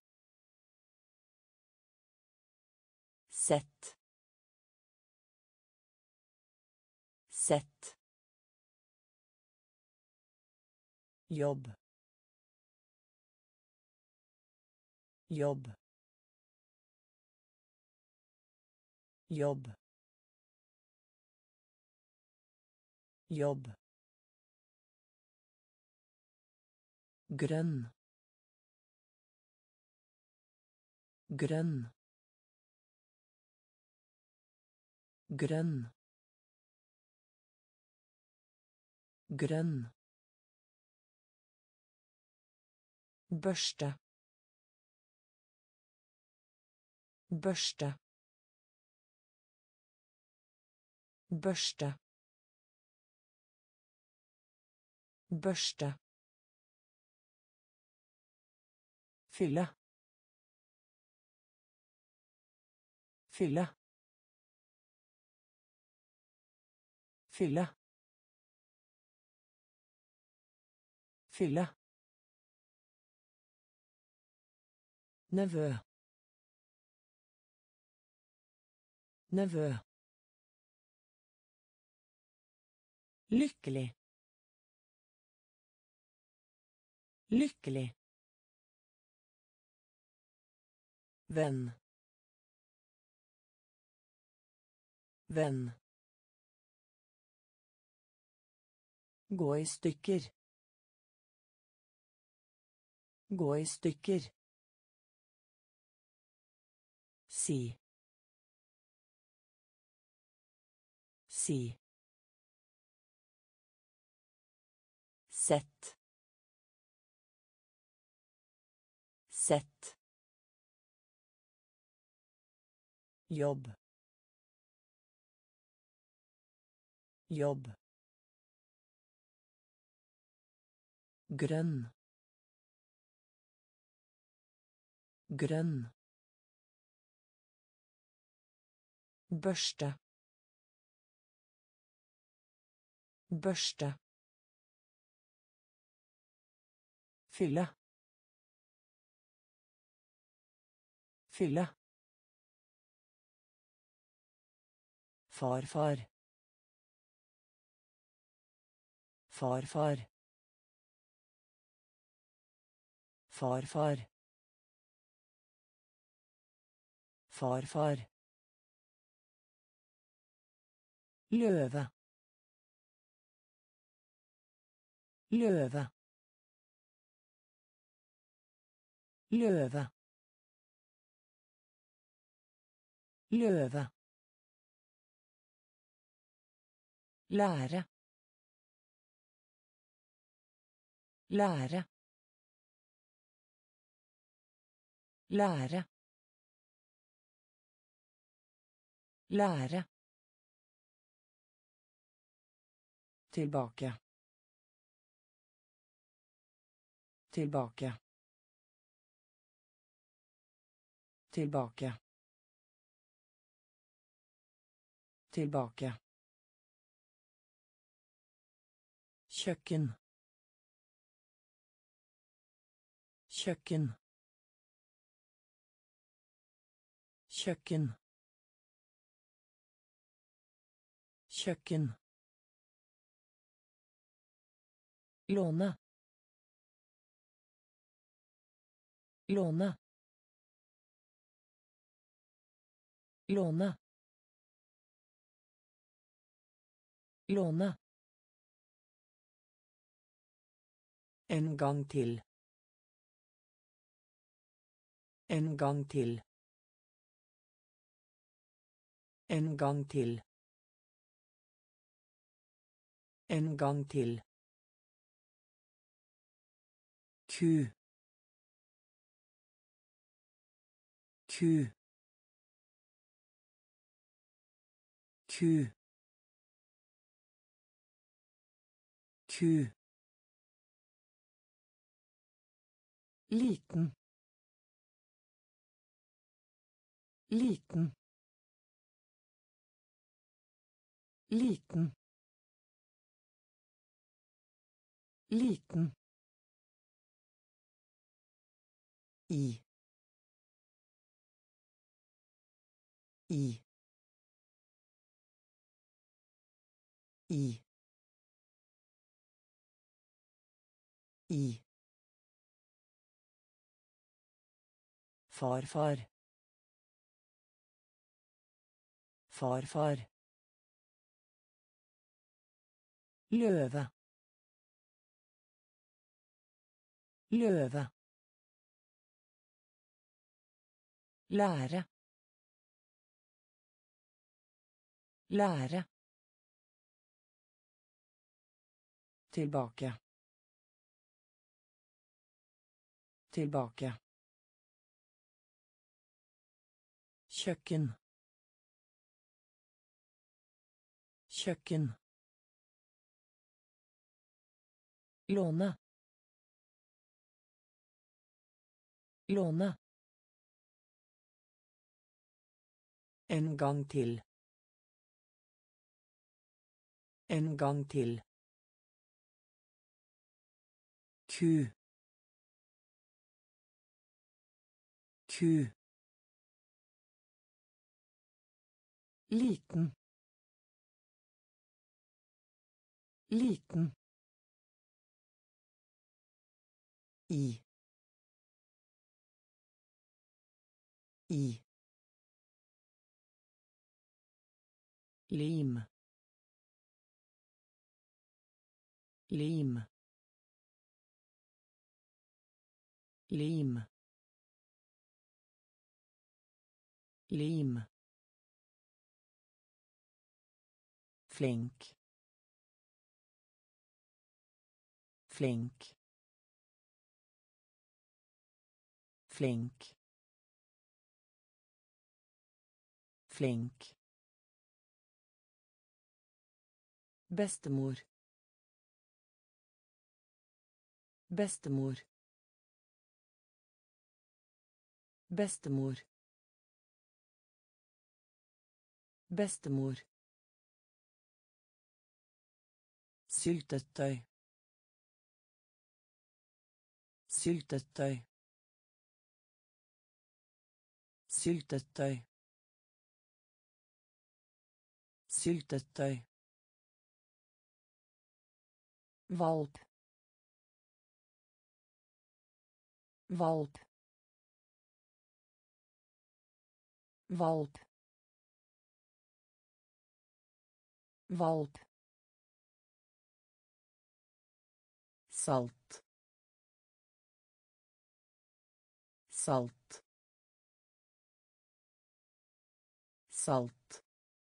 Sett. Sett. Jobb. Jobb. Jobb. Jobb. Grønn. Grønn. Grønn. Grønn. Børste. Børste. Børste. Børste. Fylle. Fylle. Fylle. Fylle. Nevø. Nevø. Lykkelig. Lykkelig. Venn. Venn. Gå i stykker. Gå i stykker. Si. Si. Sett. Sett. Jobb. Jobb. Grønn. Grønn. Børste. Børste. Fylle. Fylle. Farfar. Farfar. Farfar. Farfar. Løve. Løve. Løve. Løve. Lære. Lære. Lære. Lære. Tilbake. Tilbake. Tilbake. Tilbake. Kjøkken. Kjøkken. Kjøkken. Kjøkken. Låne. Låne. Låne. Låne. En gang til. En gang til. En gang til. En gang til. Ku. Ku. Ku. Ku. Liten. Liten. Liten. Liten. I. I. I. I. Farfar. Farfar. Løve. Løve. Lære. Lære. Tilbake. Tilbake. Kjøkken. Kjøkken. Låne. Låne. En gang til. En gang til. Ku. Ku. Liten. Liten. I. I. Lim. Lim. Lim. Lim. Flink. Flink. Flink. Flink. Bestemor. Bestemor. Bestemor. Bestemor. Syltetøy. Syltetøy. Syltetøy. Syltetøy. Valp. Valp. Valp. Valp. Salt. Salt. Salt.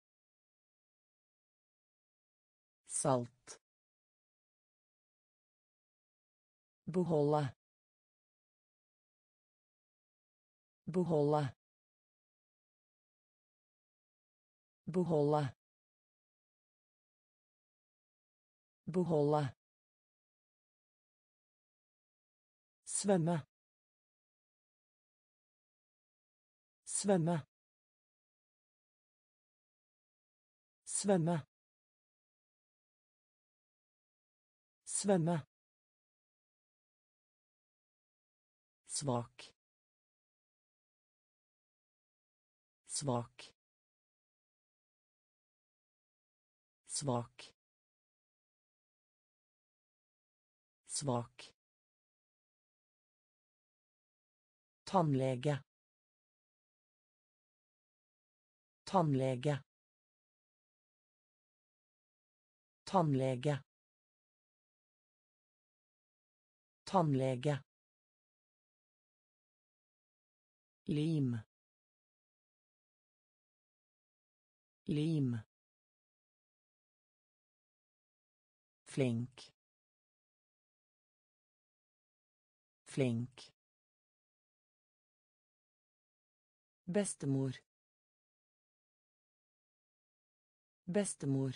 Salt. Beholde. Beholde. Beholde. Beholde. Svømme. Svømme. Svømme. Svømme. Svak. Svak. Svak. Svak. Tannlege. Tannlege. Tannlege. Tannlege. Lim. Lim. Flink. Flink. Bestemor. Bestemor.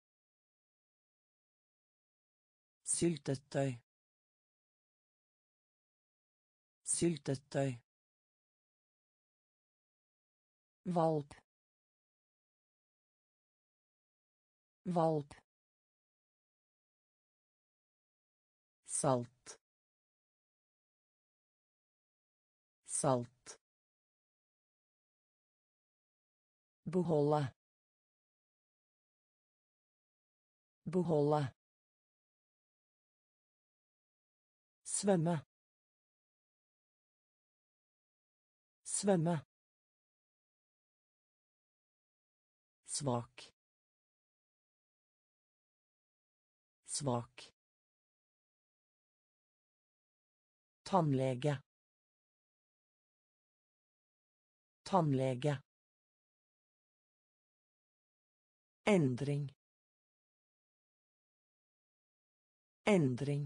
Syltetøy. Syltetøy. Valp. Valp. Salt. Salt. Beholde. Beholde. Svømme. Svømme. Svak. Svak. Tannlege. Tannlege. Endring. Endring.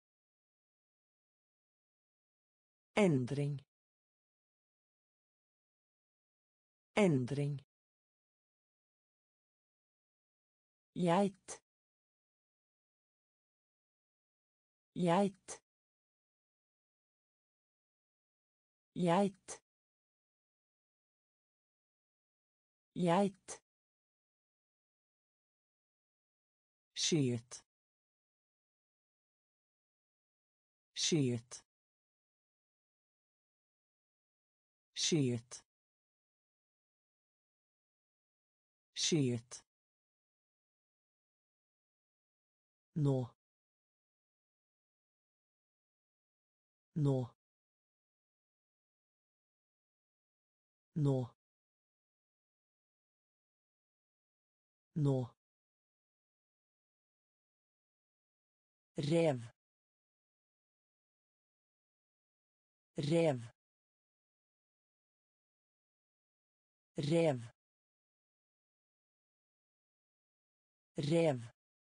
Endring. Endring. Geit. Geit. Geit. Geit. Skyet. Skyet. Skyet. Skyet. Nå. Nå. Nå. Nå. Rev. Rev. Rev. Rev.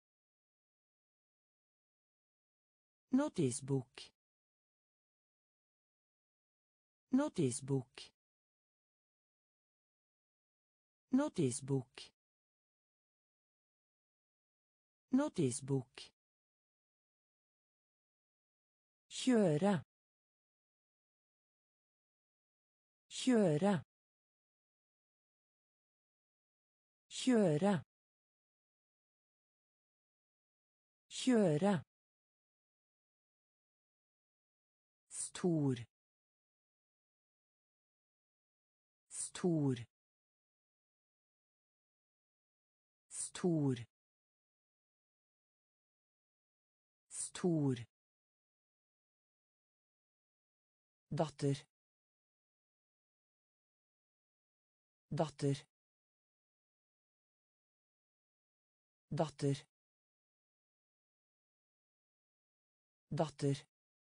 Notisbok. Notisbok. Notisbok. Notisbok. Kjøre. Kjøre. Kjøre. Kjøre. Stor. Stor. stor stor datter datter datter datter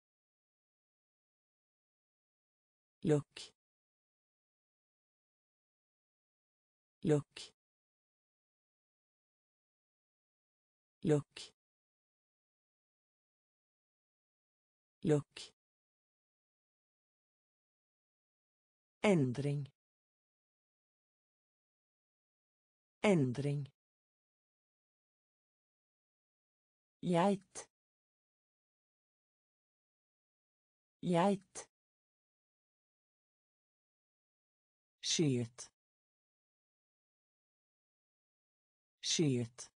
look look look look ändring ändring geit geit skyet skyet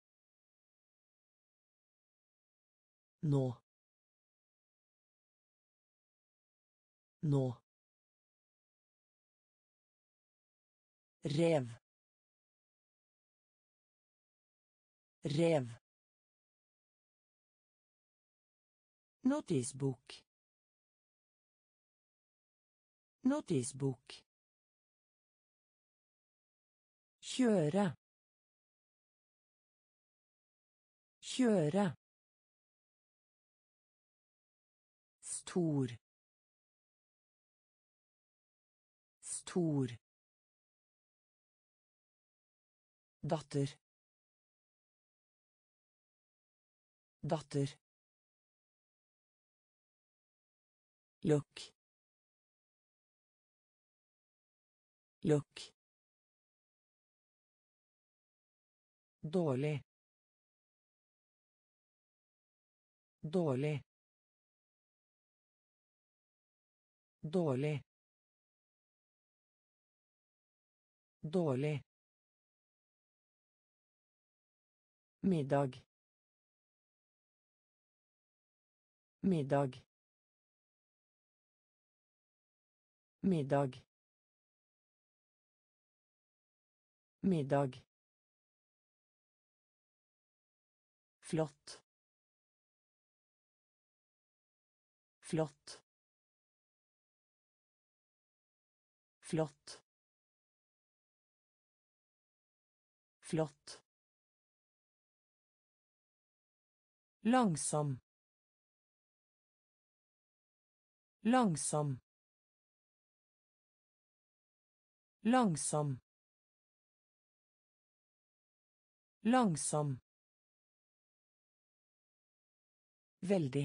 nå nå rev rev notisbok notisbok kjøre kjøre stor stor datter datter look look dårlig dårlig dårlig dårlig middag middag middag middag flott flott flott flott langsom langsom langsom langsom veldig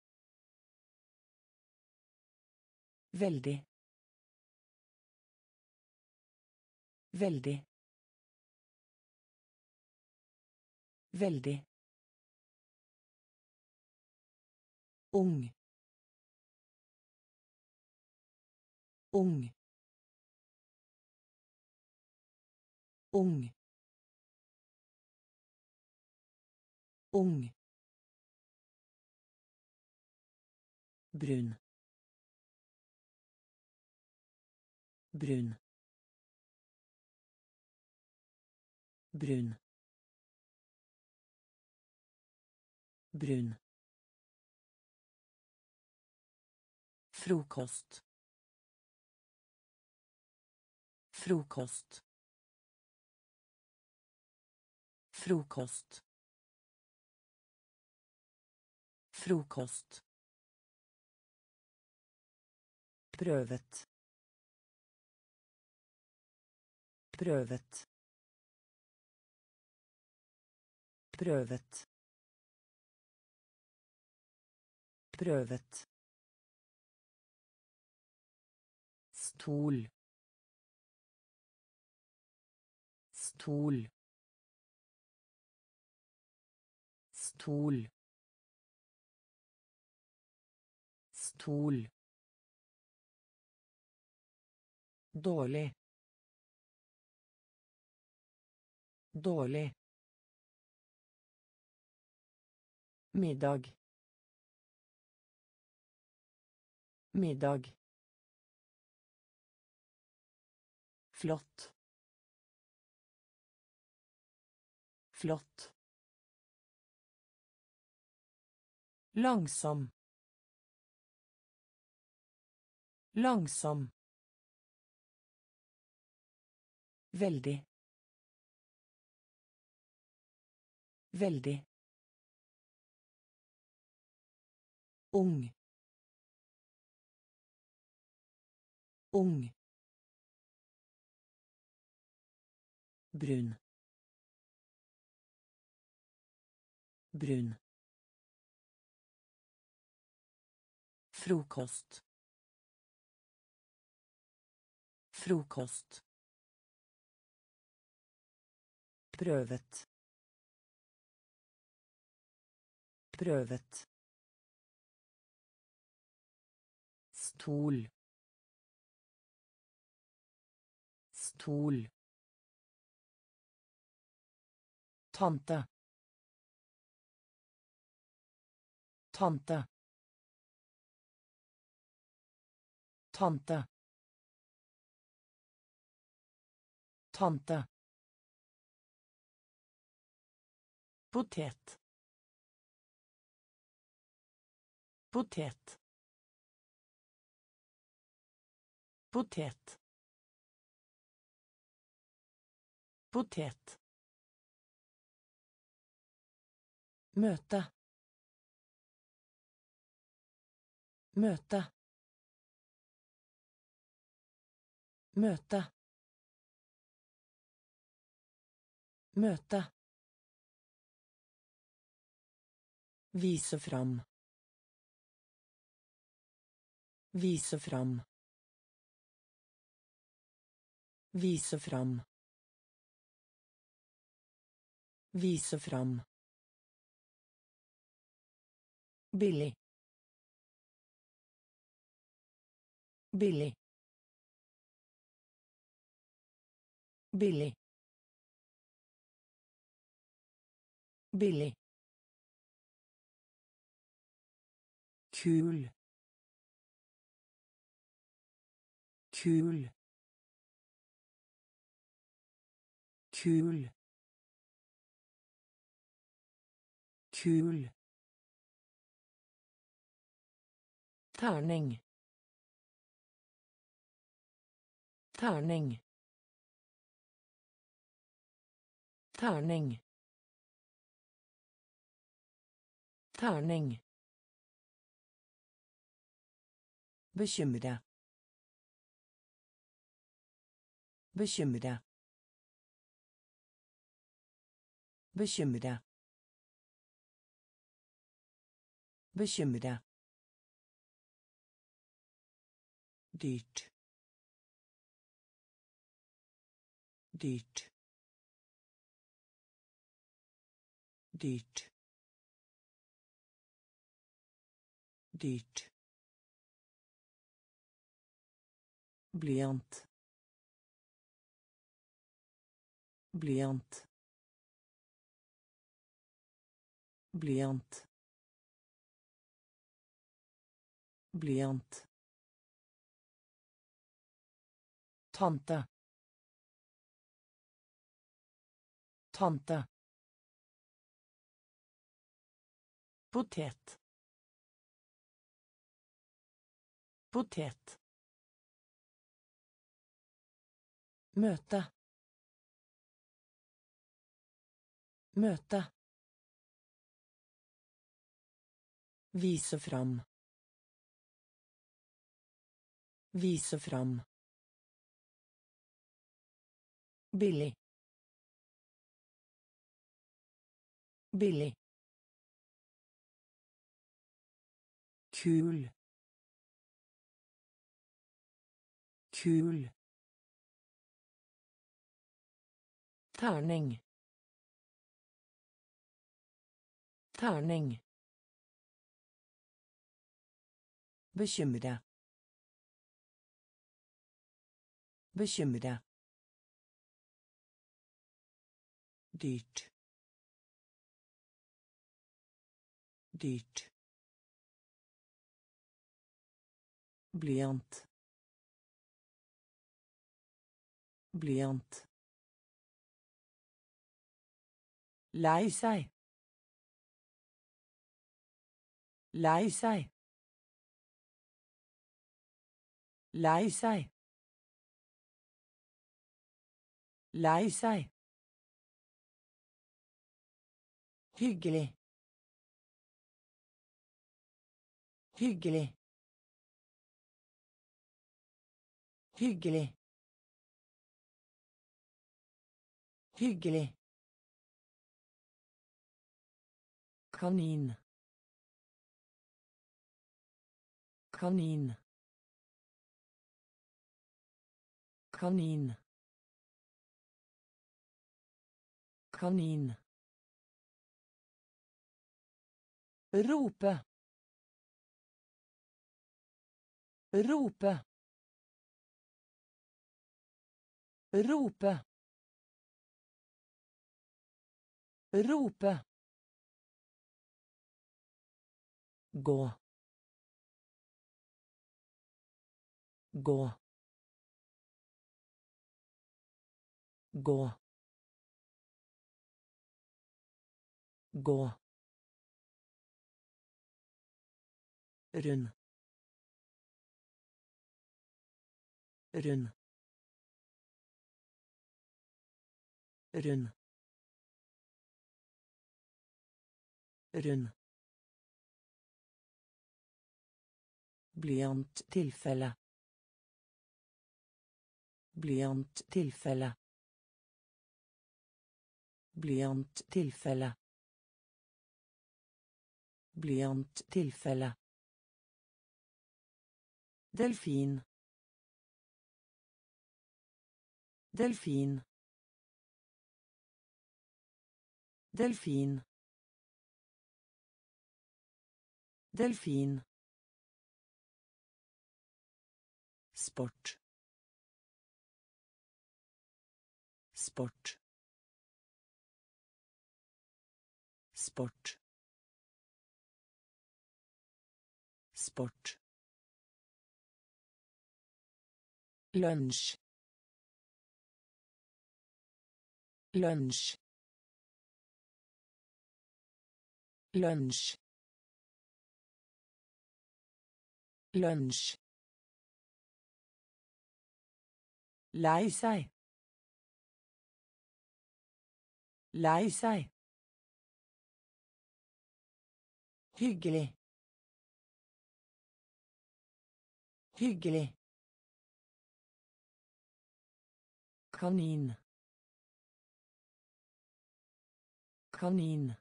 veldig veldig veldig ung ung ung ung brun brun brun brun frokost frokost frokost frokost prøvet prøvet prøvet prøvet stol stol stol stol dårlig dårlig middag middag flott Flott. Langsom. Langsom. Veldig. Veldig. Ung. Ung. Brun. Brun. Frokost. Frokost. Prøvet. Prøvet. Stol. Stol. Tante. Tante. Tante. Tante. Potet. Potet. Potet. Potet. Møte. Møte. Møte. Møte. Vise fram. Vise fram. Vise fram. Vise fram. Billig. Billig. Billig. Billig. Kul. Kul. Kul. Kul. Terning. Terning. Terning. Terning. Bekymre. Bekymre. Bekymre. Bekymre. Dyrt. Dyrt. Dyrt. Dyrt. Blyant. Blyant. Blyant. Blyant. Tante. Tante. Potet. Potet. Møte. Møte. Vise fram. Vise fram. Billig. Billig. Kul. Kul. Terning. Terning. Bekymre. Bekymre. Dyrt. Dyrt. Blyant. Blyant. Lei seg. Lei seg. Lei seg. Lei seg. Hyggelig. Hyggelig. Hyggelig. Hyggelig. Kanin. Kanin. Kanin. Kanin. Rope. Rope. Rope. Rope. Gå. Gå. Gå. Gå. Rund. Rund. Rund. Rund. Blyanttilfelle. Blyanttilfelle. Blyanttilfelle. Blyanttilfelle. Delfin. Delfin. Delfin. Delfin. Sport. Sport. Sport. Sport. Lunsj. Lunsj. Lunsj. Lunsj. Lei seg. Lei seg. Hyggelig. Hyggelig. Kanin. Kanin.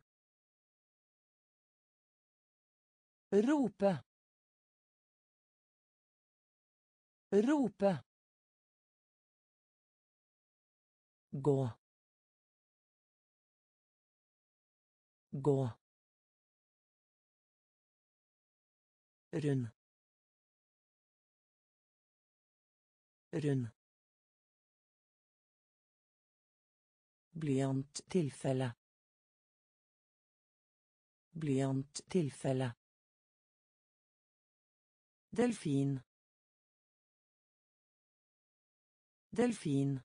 Rope. Rope. Gå. Gå. Rund. Rund. Blyanttilfelle. Blyanttilfelle. Delfin. Delfin.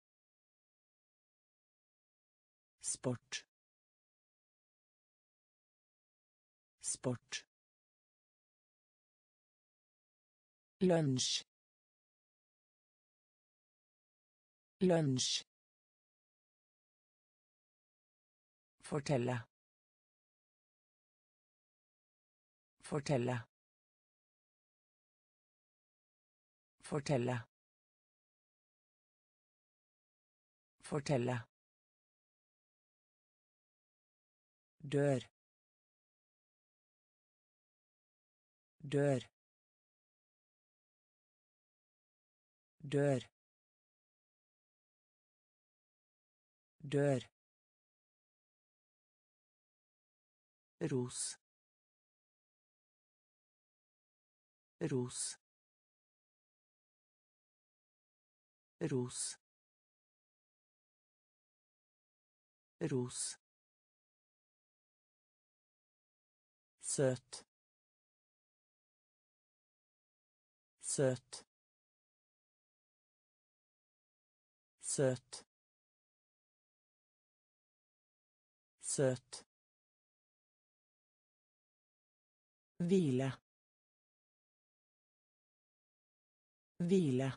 Sport. Sport. Lunsj. Lunsj. Fortelle. Fortelle. Fortelle. Fortelle. Dør. Dør. Dør. Dør. Ros. Ros. Ros. Ros. Søt. Søt. Søt. Søt. Hvile. Hvile.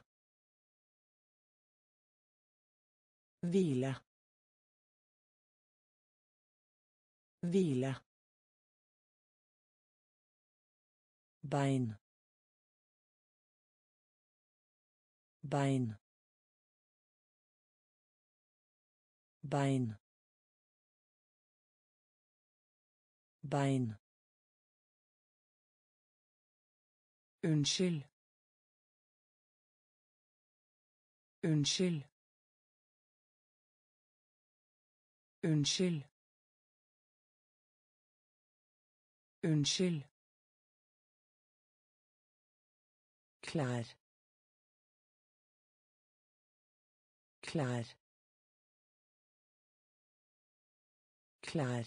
Hvile. Hvile. Bein. Bein. Bein. Bein. Unnskyld. Unnskyld. Unnskyld. Unnskyld. Klær. Klær. Klær.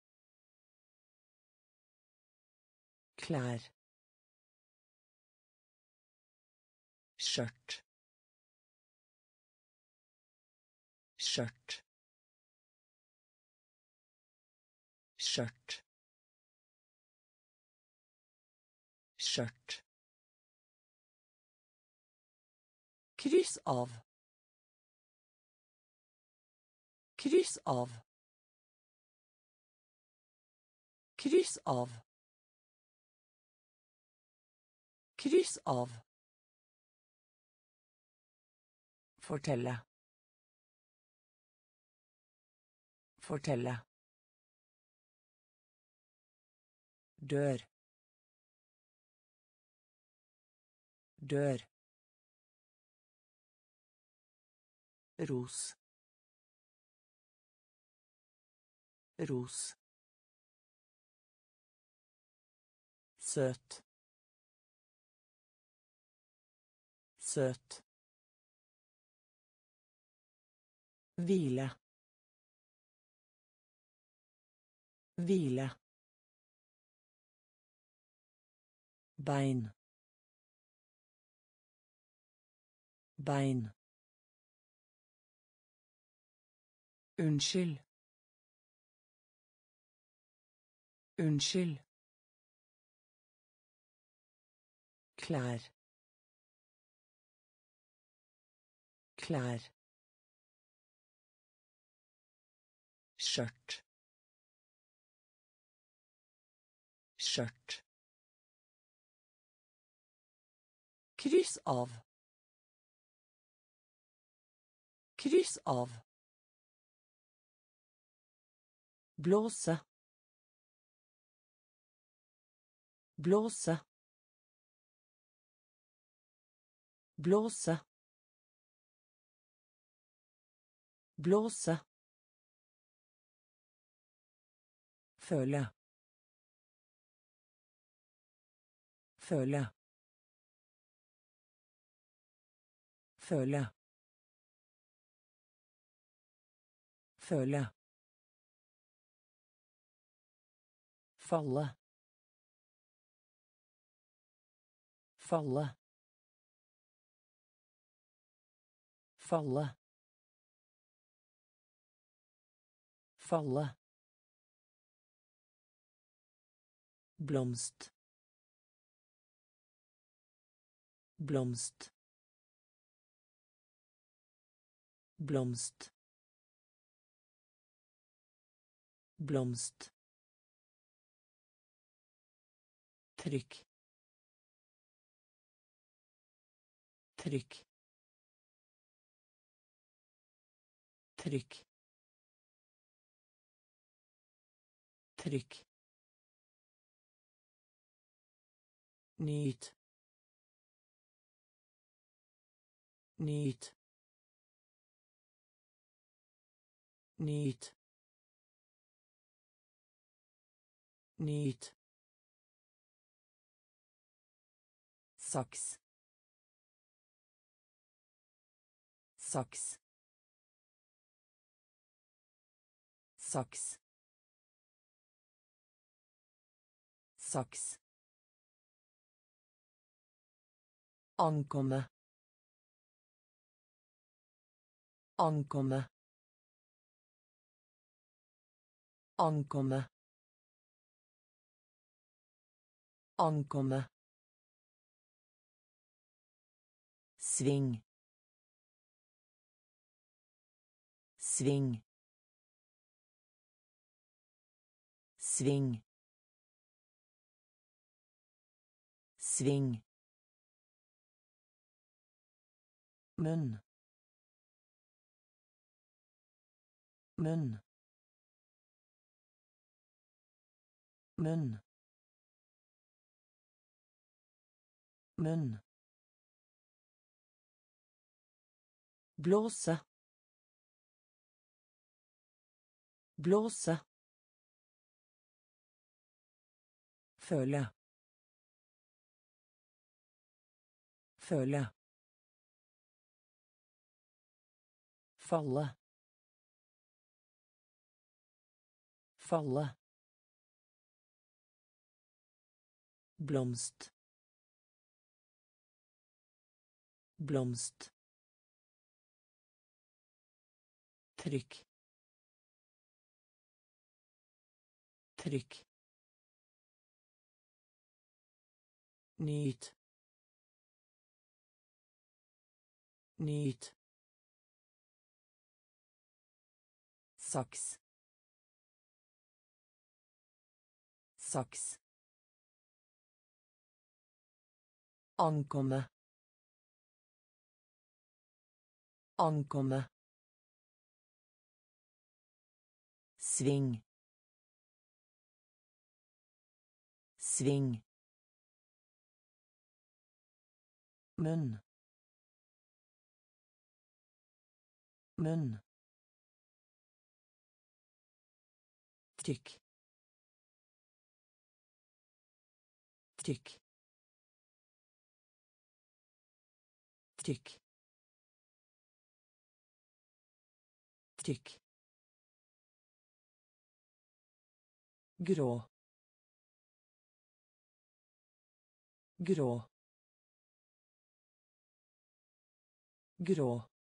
Klær. Skjørt. Skjørt. Skjørt. Skjørt. Kryss av. Kryss av. Kryss av. Kryss av. Fortelle. Fortelle. Dør. Dør. Ros. Ros. Søt. Søt. Hvile. Hvile. Bein. Bein. Unnskyld. Unnskyld. Klær. Klær. Skjørt. Skjørt. Kryss av. Kryss av. Blåse. Blåse. Blåse. Blåse. Føle. Føle. Føle. Føle. Falle. Falle. Falle. Falle. Blomst. Blomst. Blomst. Blomst. Trykk. Trykk. Trykk. Trykk. Nyt. Nyt. Nyt. Nyt. Saks. Saks. Saks. Saks. Ankomme. Ankomme. Ankomme. Ankomme. Sving. Sving. Sving. Sving. Munn. Munn. Munn. Munn. Blåse. Blåse. Føle. Føle. Falle. Falle. Blomst. Blomst. Trykk. Trykk. Nyt. Nyt. Saks. Saks. Ankomme. Ankomme. Sving. Sving. Munn. Munn. Trykk. Trykk. Trykk. Trykk. Grå. Grå. Grå.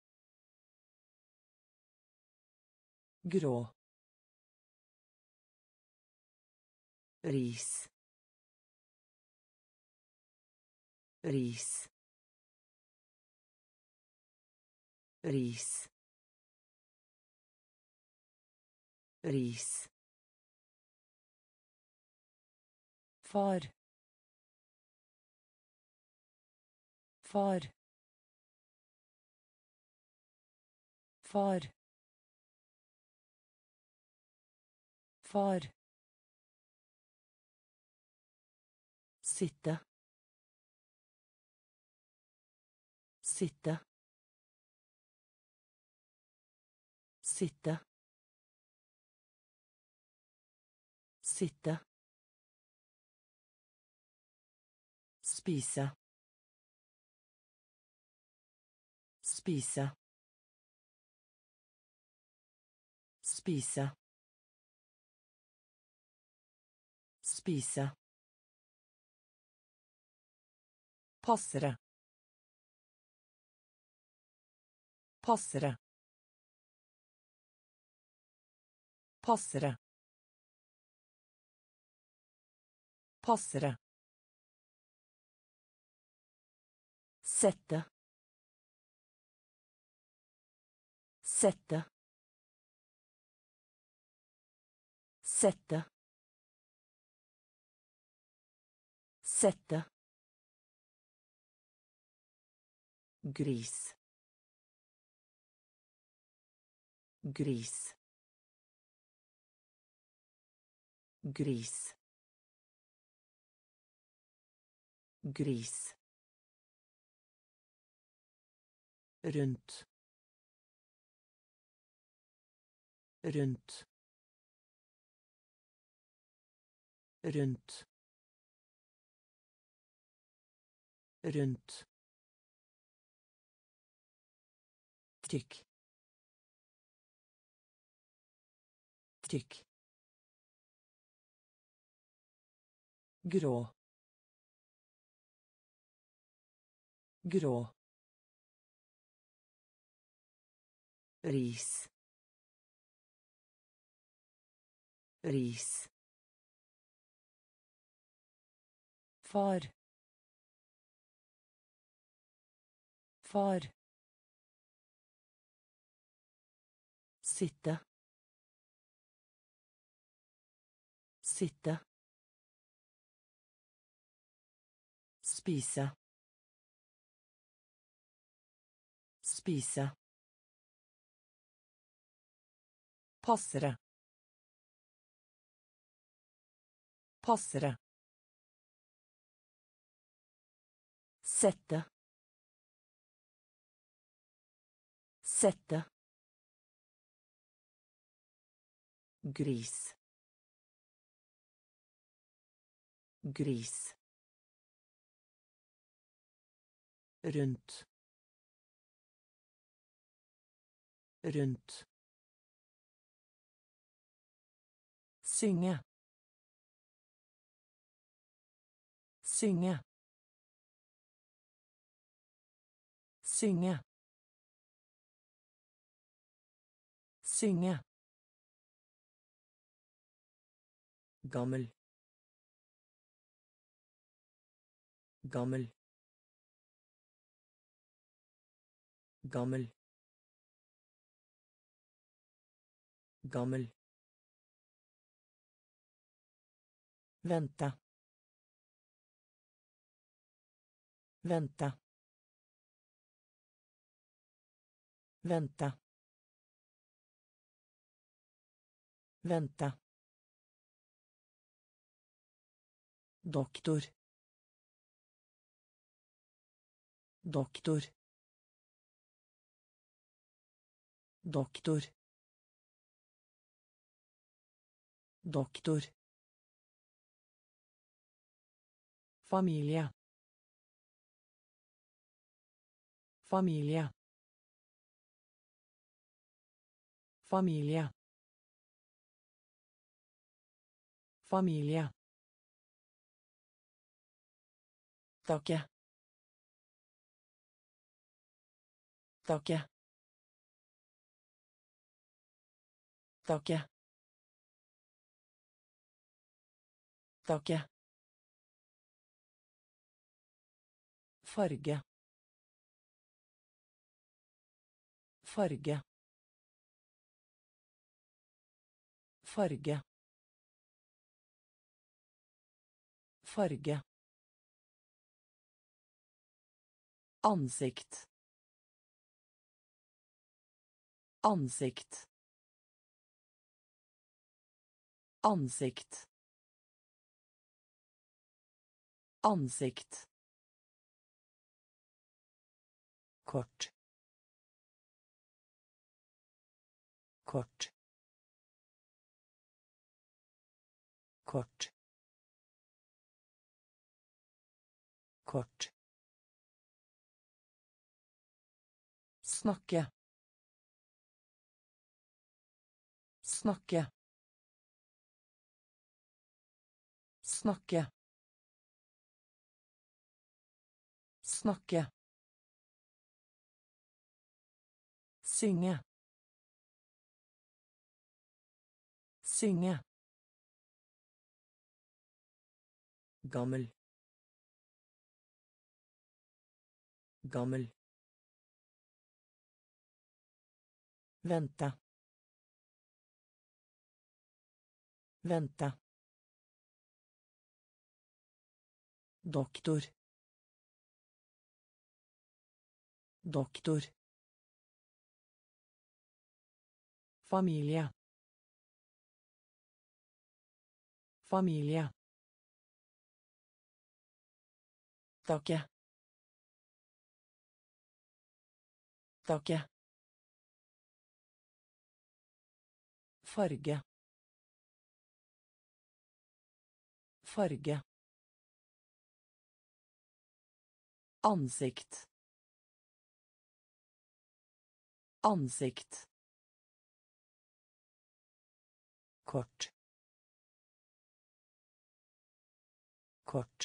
Grå. Ris. Ris. Ris. Ris. Far. Far. Far. Far. Sitte. Sitte. Sitte. Sitte. Spise. Spise. Spise. Spise. Passere. Passere. Passere. Passere. Sette. Sette. Sette. Sette. Gris. Gris. Gris. Gris. Rundt. Rundt. Rundt. Rundt. Trykk. Trykk. Grå. Grå. Ris. ris, far, far, sitte, sitte, spise, spise, passere, passere, sette, sette, gris, gris, rundt, rundt, synge, synge, synge, synge, gammel, gammel, gammel, gammel, vente, vente, vente, vente, doktor, doktor, doktor, doktor, familie, familie, familie, familie, takke, takke, takke, takke, farge, farge, farge, farge, ansikt, ansikt, ansikt, ansikt, kort, kort, kort, kort, snakke, snakke, snakke, snakke, synge, synge, gammel, gammel, vente, vente, doktor, doktor, familie, familie, takke, takke, farge, farge, ansikt, ansikt, kort, kort,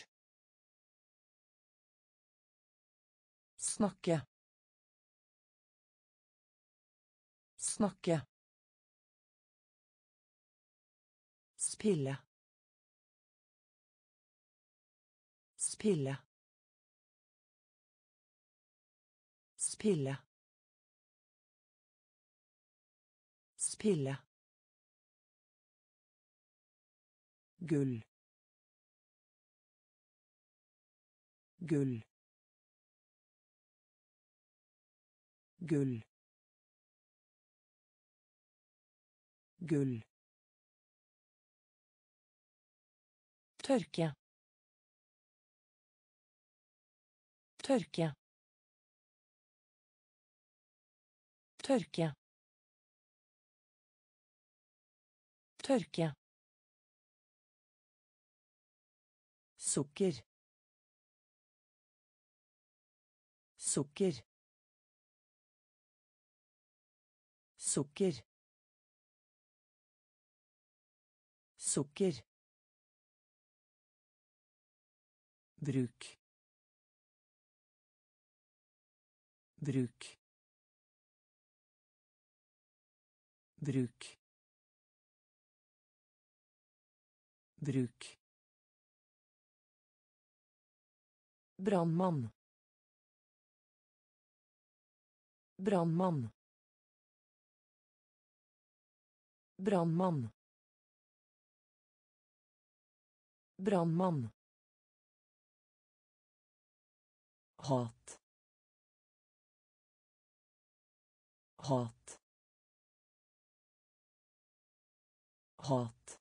snakke, snakke, Spille. Spille. Spille. Spille. Gull. Gull. Gull. Gull. Tørke. Tørke. Tørke. Tørke. Sukker. Sukker. Sukker. Sukker. Bruk. Bruk. Bruk. Bruk. Brannmann. Brannmann. Brannmann. Brannmann. Hat. Hat. Hat.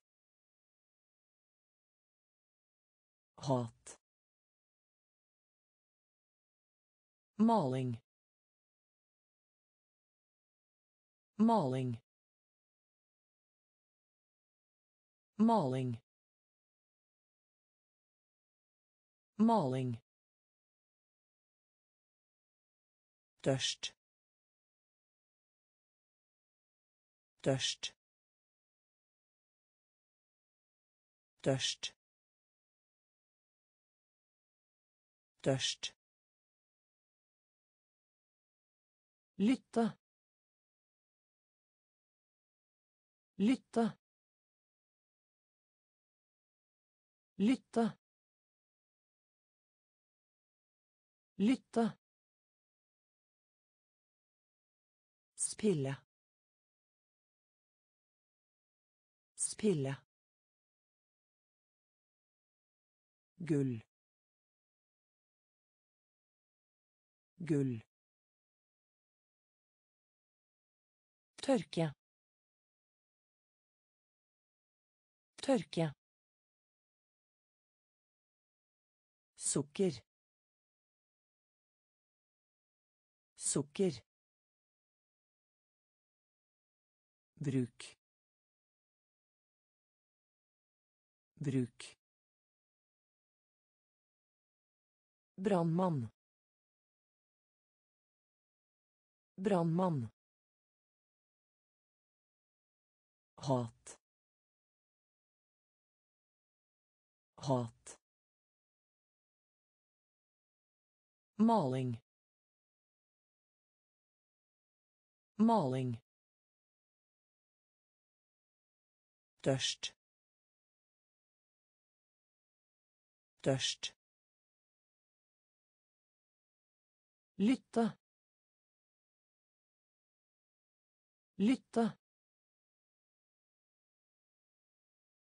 Hat. Maling. Maling. Maling. Maling. Tørst. Tørst. Tørst. Tørst. Lytte. Lytte. Lytte. Lytte. Spille. Spille. Gull. Gull. Tørke. Tørke. Sukker. Sukker. Bruk. Bruk. Brannmann. Brannmann. Hat. Hat. Maling. Maling. Tørst. Tørst. Lytte. Lytte.